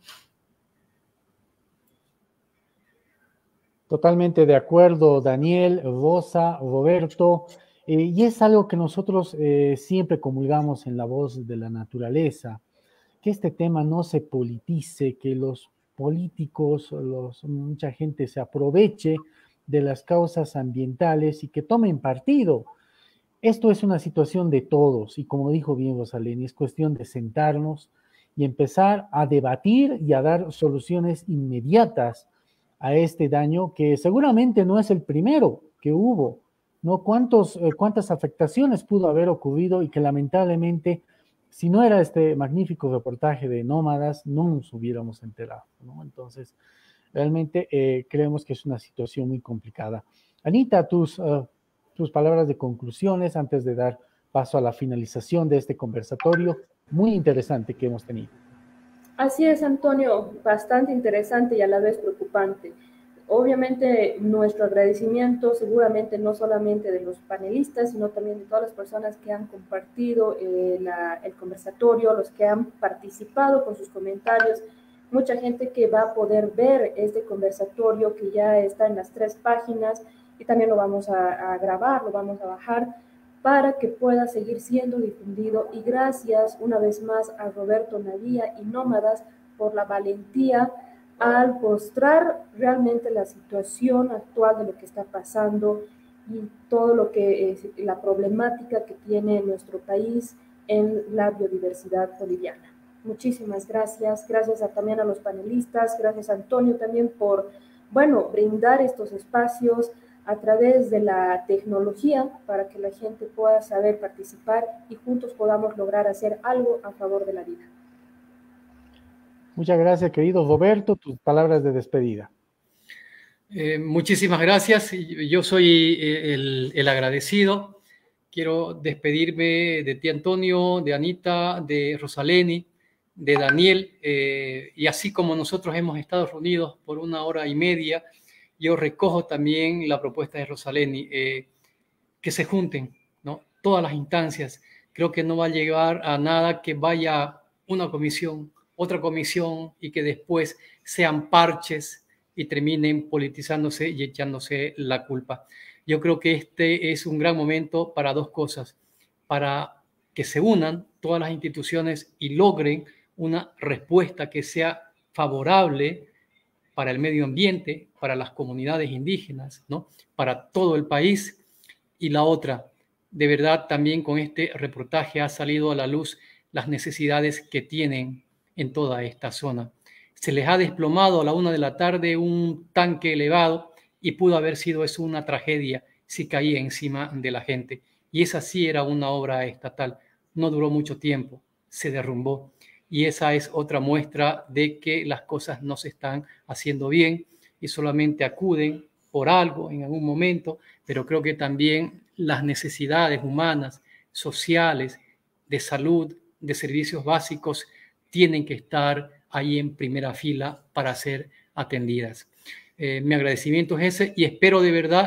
Totalmente de acuerdo, Daniel, Rosa, Roberto, eh, y es algo que nosotros eh, siempre comulgamos en La Voz de la Naturaleza, que este tema no se politice, que los políticos, los, mucha gente se aproveche de las causas ambientales y que tomen partido. Esto es una situación de todos y como dijo bien Rosalén, es cuestión de sentarnos y empezar a debatir y a dar soluciones inmediatas a este daño que seguramente no es el primero que hubo, ¿no? ¿Cuántos, eh, cuántas afectaciones pudo haber ocurrido y que lamentablemente, si no era este magnífico reportaje de Nómadas, no nos hubiéramos enterado, ¿no? Entonces, realmente eh, creemos que es una situación muy complicada. Anita, tus, uh, tus palabras de conclusiones antes de dar paso a la finalización de este conversatorio muy interesante que hemos tenido. Así es, Antonio, bastante interesante y a la vez preocupante. Obviamente nuestro agradecimiento seguramente no solamente de los panelistas, sino también de todas las personas que han compartido eh, la, el conversatorio, los que han participado con sus comentarios, mucha gente que va a poder ver este conversatorio que ya está en las tres páginas y también lo vamos a, a grabar, lo vamos a bajar para que pueda seguir siendo difundido. Y gracias una vez más a Roberto Navia y Nómadas por la valentía al mostrar realmente la situación actual de lo que está pasando y todo lo que es la problemática que tiene nuestro país en la biodiversidad boliviana. Muchísimas gracias, gracias a, también a los panelistas, gracias a Antonio también por, bueno, brindar estos espacios a través de la tecnología para que la gente pueda saber participar y juntos podamos lograr hacer algo a favor de la vida. Muchas gracias, querido Roberto, tus palabras de despedida. Eh, muchísimas gracias. Yo soy el, el agradecido. Quiero despedirme de ti, Antonio, de Anita, de Rosaleni, de Daniel, eh, y así como nosotros hemos estado reunidos por una hora y media, yo recojo también la propuesta de Rosaleni, eh, que se junten, ¿no? Todas las instancias. Creo que no va a llegar a nada que vaya una comisión, otra comisión y que después sean parches y terminen politizándose y echándose la culpa. Yo creo que este es un gran momento para dos cosas, para que se unan todas las instituciones y logren una respuesta que sea favorable para el medio ambiente, para las comunidades indígenas, ¿no? Para todo el país. Y la otra, de verdad, también con este reportaje ha salido a la luz las necesidades que tienen en toda esta zona. Se les ha desplomado a la una de la tarde un tanque elevado y pudo haber sido eso una tragedia si caía encima de la gente. Y esa sí era una obra estatal. No duró mucho tiempo, se derrumbó. Y esa es otra muestra de que las cosas no se están haciendo bien y solamente acuden por algo en algún momento, pero creo que también las necesidades humanas, sociales, de salud, de servicios básicos, tienen que estar ahí en primera fila para ser atendidas. Eh, mi agradecimiento es ese y espero de verdad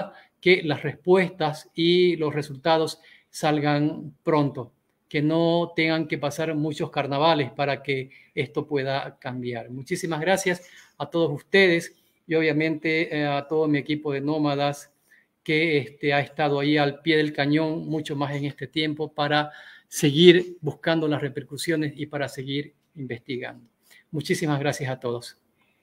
que las respuestas y los resultados salgan pronto, que no tengan que pasar muchos carnavales para que esto pueda cambiar. Muchísimas gracias a todos ustedes y obviamente eh, a todo mi equipo de nómadas que este, ha estado ahí al pie del cañón mucho más en este tiempo para seguir buscando las repercusiones y para seguir investigando. Muchísimas gracias a todos.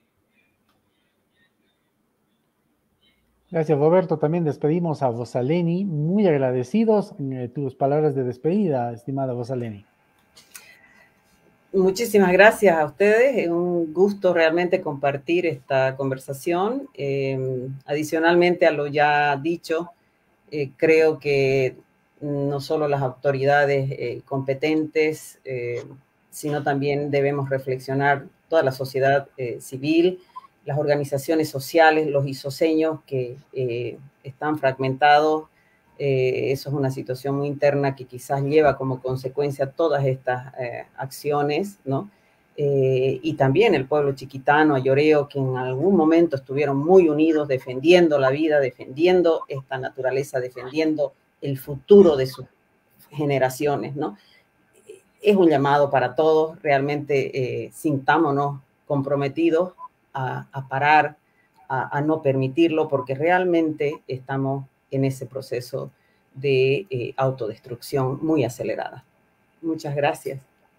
Gracias, Roberto. También despedimos a Rosaleni. Muy agradecidos en tus palabras de despedida, estimada Rosaleni. Muchísimas gracias a ustedes. Es un gusto realmente compartir esta conversación. Eh, adicionalmente a lo ya dicho, eh, creo que no solo las autoridades eh, competentes, eh, sino también debemos reflexionar toda la sociedad eh, civil, las organizaciones sociales, los isoseños que eh, están fragmentados. Eh, eso es una situación muy interna que quizás lleva como consecuencia todas estas eh, acciones, ¿no? Eh, y también el pueblo chiquitano, ayoreo, que en algún momento estuvieron muy unidos defendiendo la vida, defendiendo esta naturaleza, defendiendo el futuro de sus generaciones, ¿no? Es un llamado para todos, realmente eh, sintámonos comprometidos a, a parar, a, a no permitirlo, porque realmente estamos en ese proceso de eh, autodestrucción muy acelerada. Muchas gracias.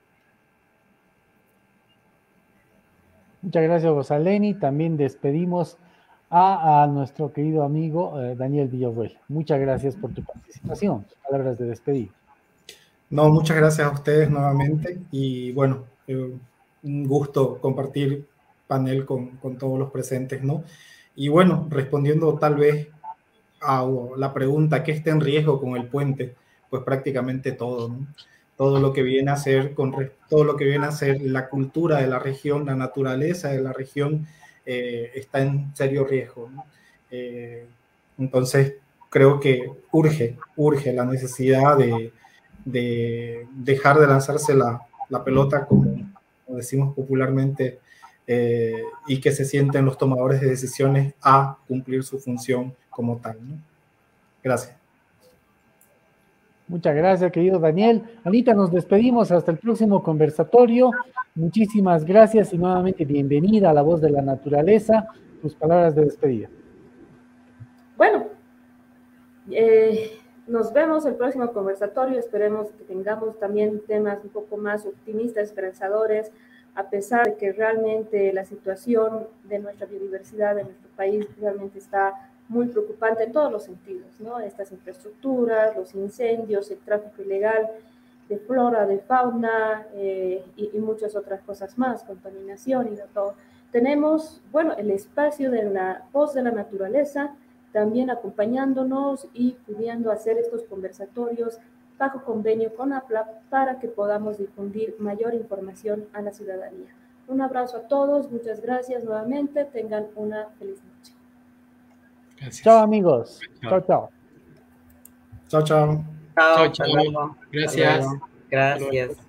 Muchas gracias, Rosaleni. También despedimos a, a nuestro querido amigo eh, Daniel Villarruel. Muchas gracias por tu participación. Palabras de despedida. No, muchas gracias a ustedes nuevamente y bueno, eh, un gusto compartir panel con, con todos los presentes, ¿no? Y bueno, respondiendo tal vez a la pregunta, ¿qué está en riesgo con el puente? Pues prácticamente todo, ¿no? Todo lo que viene a ser, con, todo lo que viene a ser la cultura de la región, la naturaleza de la región, eh, está en serio riesgo, ¿no? Eh, entonces, creo que urge, urge la necesidad de, de dejar de lanzarse la, la pelota, como, como decimos popularmente, eh, y que se sienten los tomadores de decisiones a cumplir su función como tal, ¿no? Gracias. Muchas gracias, querido Daniel. Anita, nos despedimos hasta el próximo conversatorio. Muchísimas gracias y nuevamente bienvenida a La Voz de la Naturaleza. Tus palabras de despedida. Bueno, eh, nos vemos el próximo conversatorio. Esperemos que tengamos también temas un poco más optimistas, esperanzadores, a pesar de que realmente la situación de nuestra biodiversidad, de nuestro país, realmente está muy preocupante en todos los sentidos, ¿no? Estas infraestructuras, los incendios, el tráfico ilegal de flora, de fauna eh, y, y muchas otras cosas más, contaminación y de todo. Tenemos, bueno, el espacio de la voz de la naturaleza también acompañándonos y pudiendo hacer estos conversatorios bajo convenio con APLAP para que podamos difundir mayor información a la ciudadanía. Un abrazo a todos, muchas gracias nuevamente, tengan una feliz noche. Gracias. Chao, amigos. Chao, chao. Chao, chao. Chao, chao. Gracias. Gracias.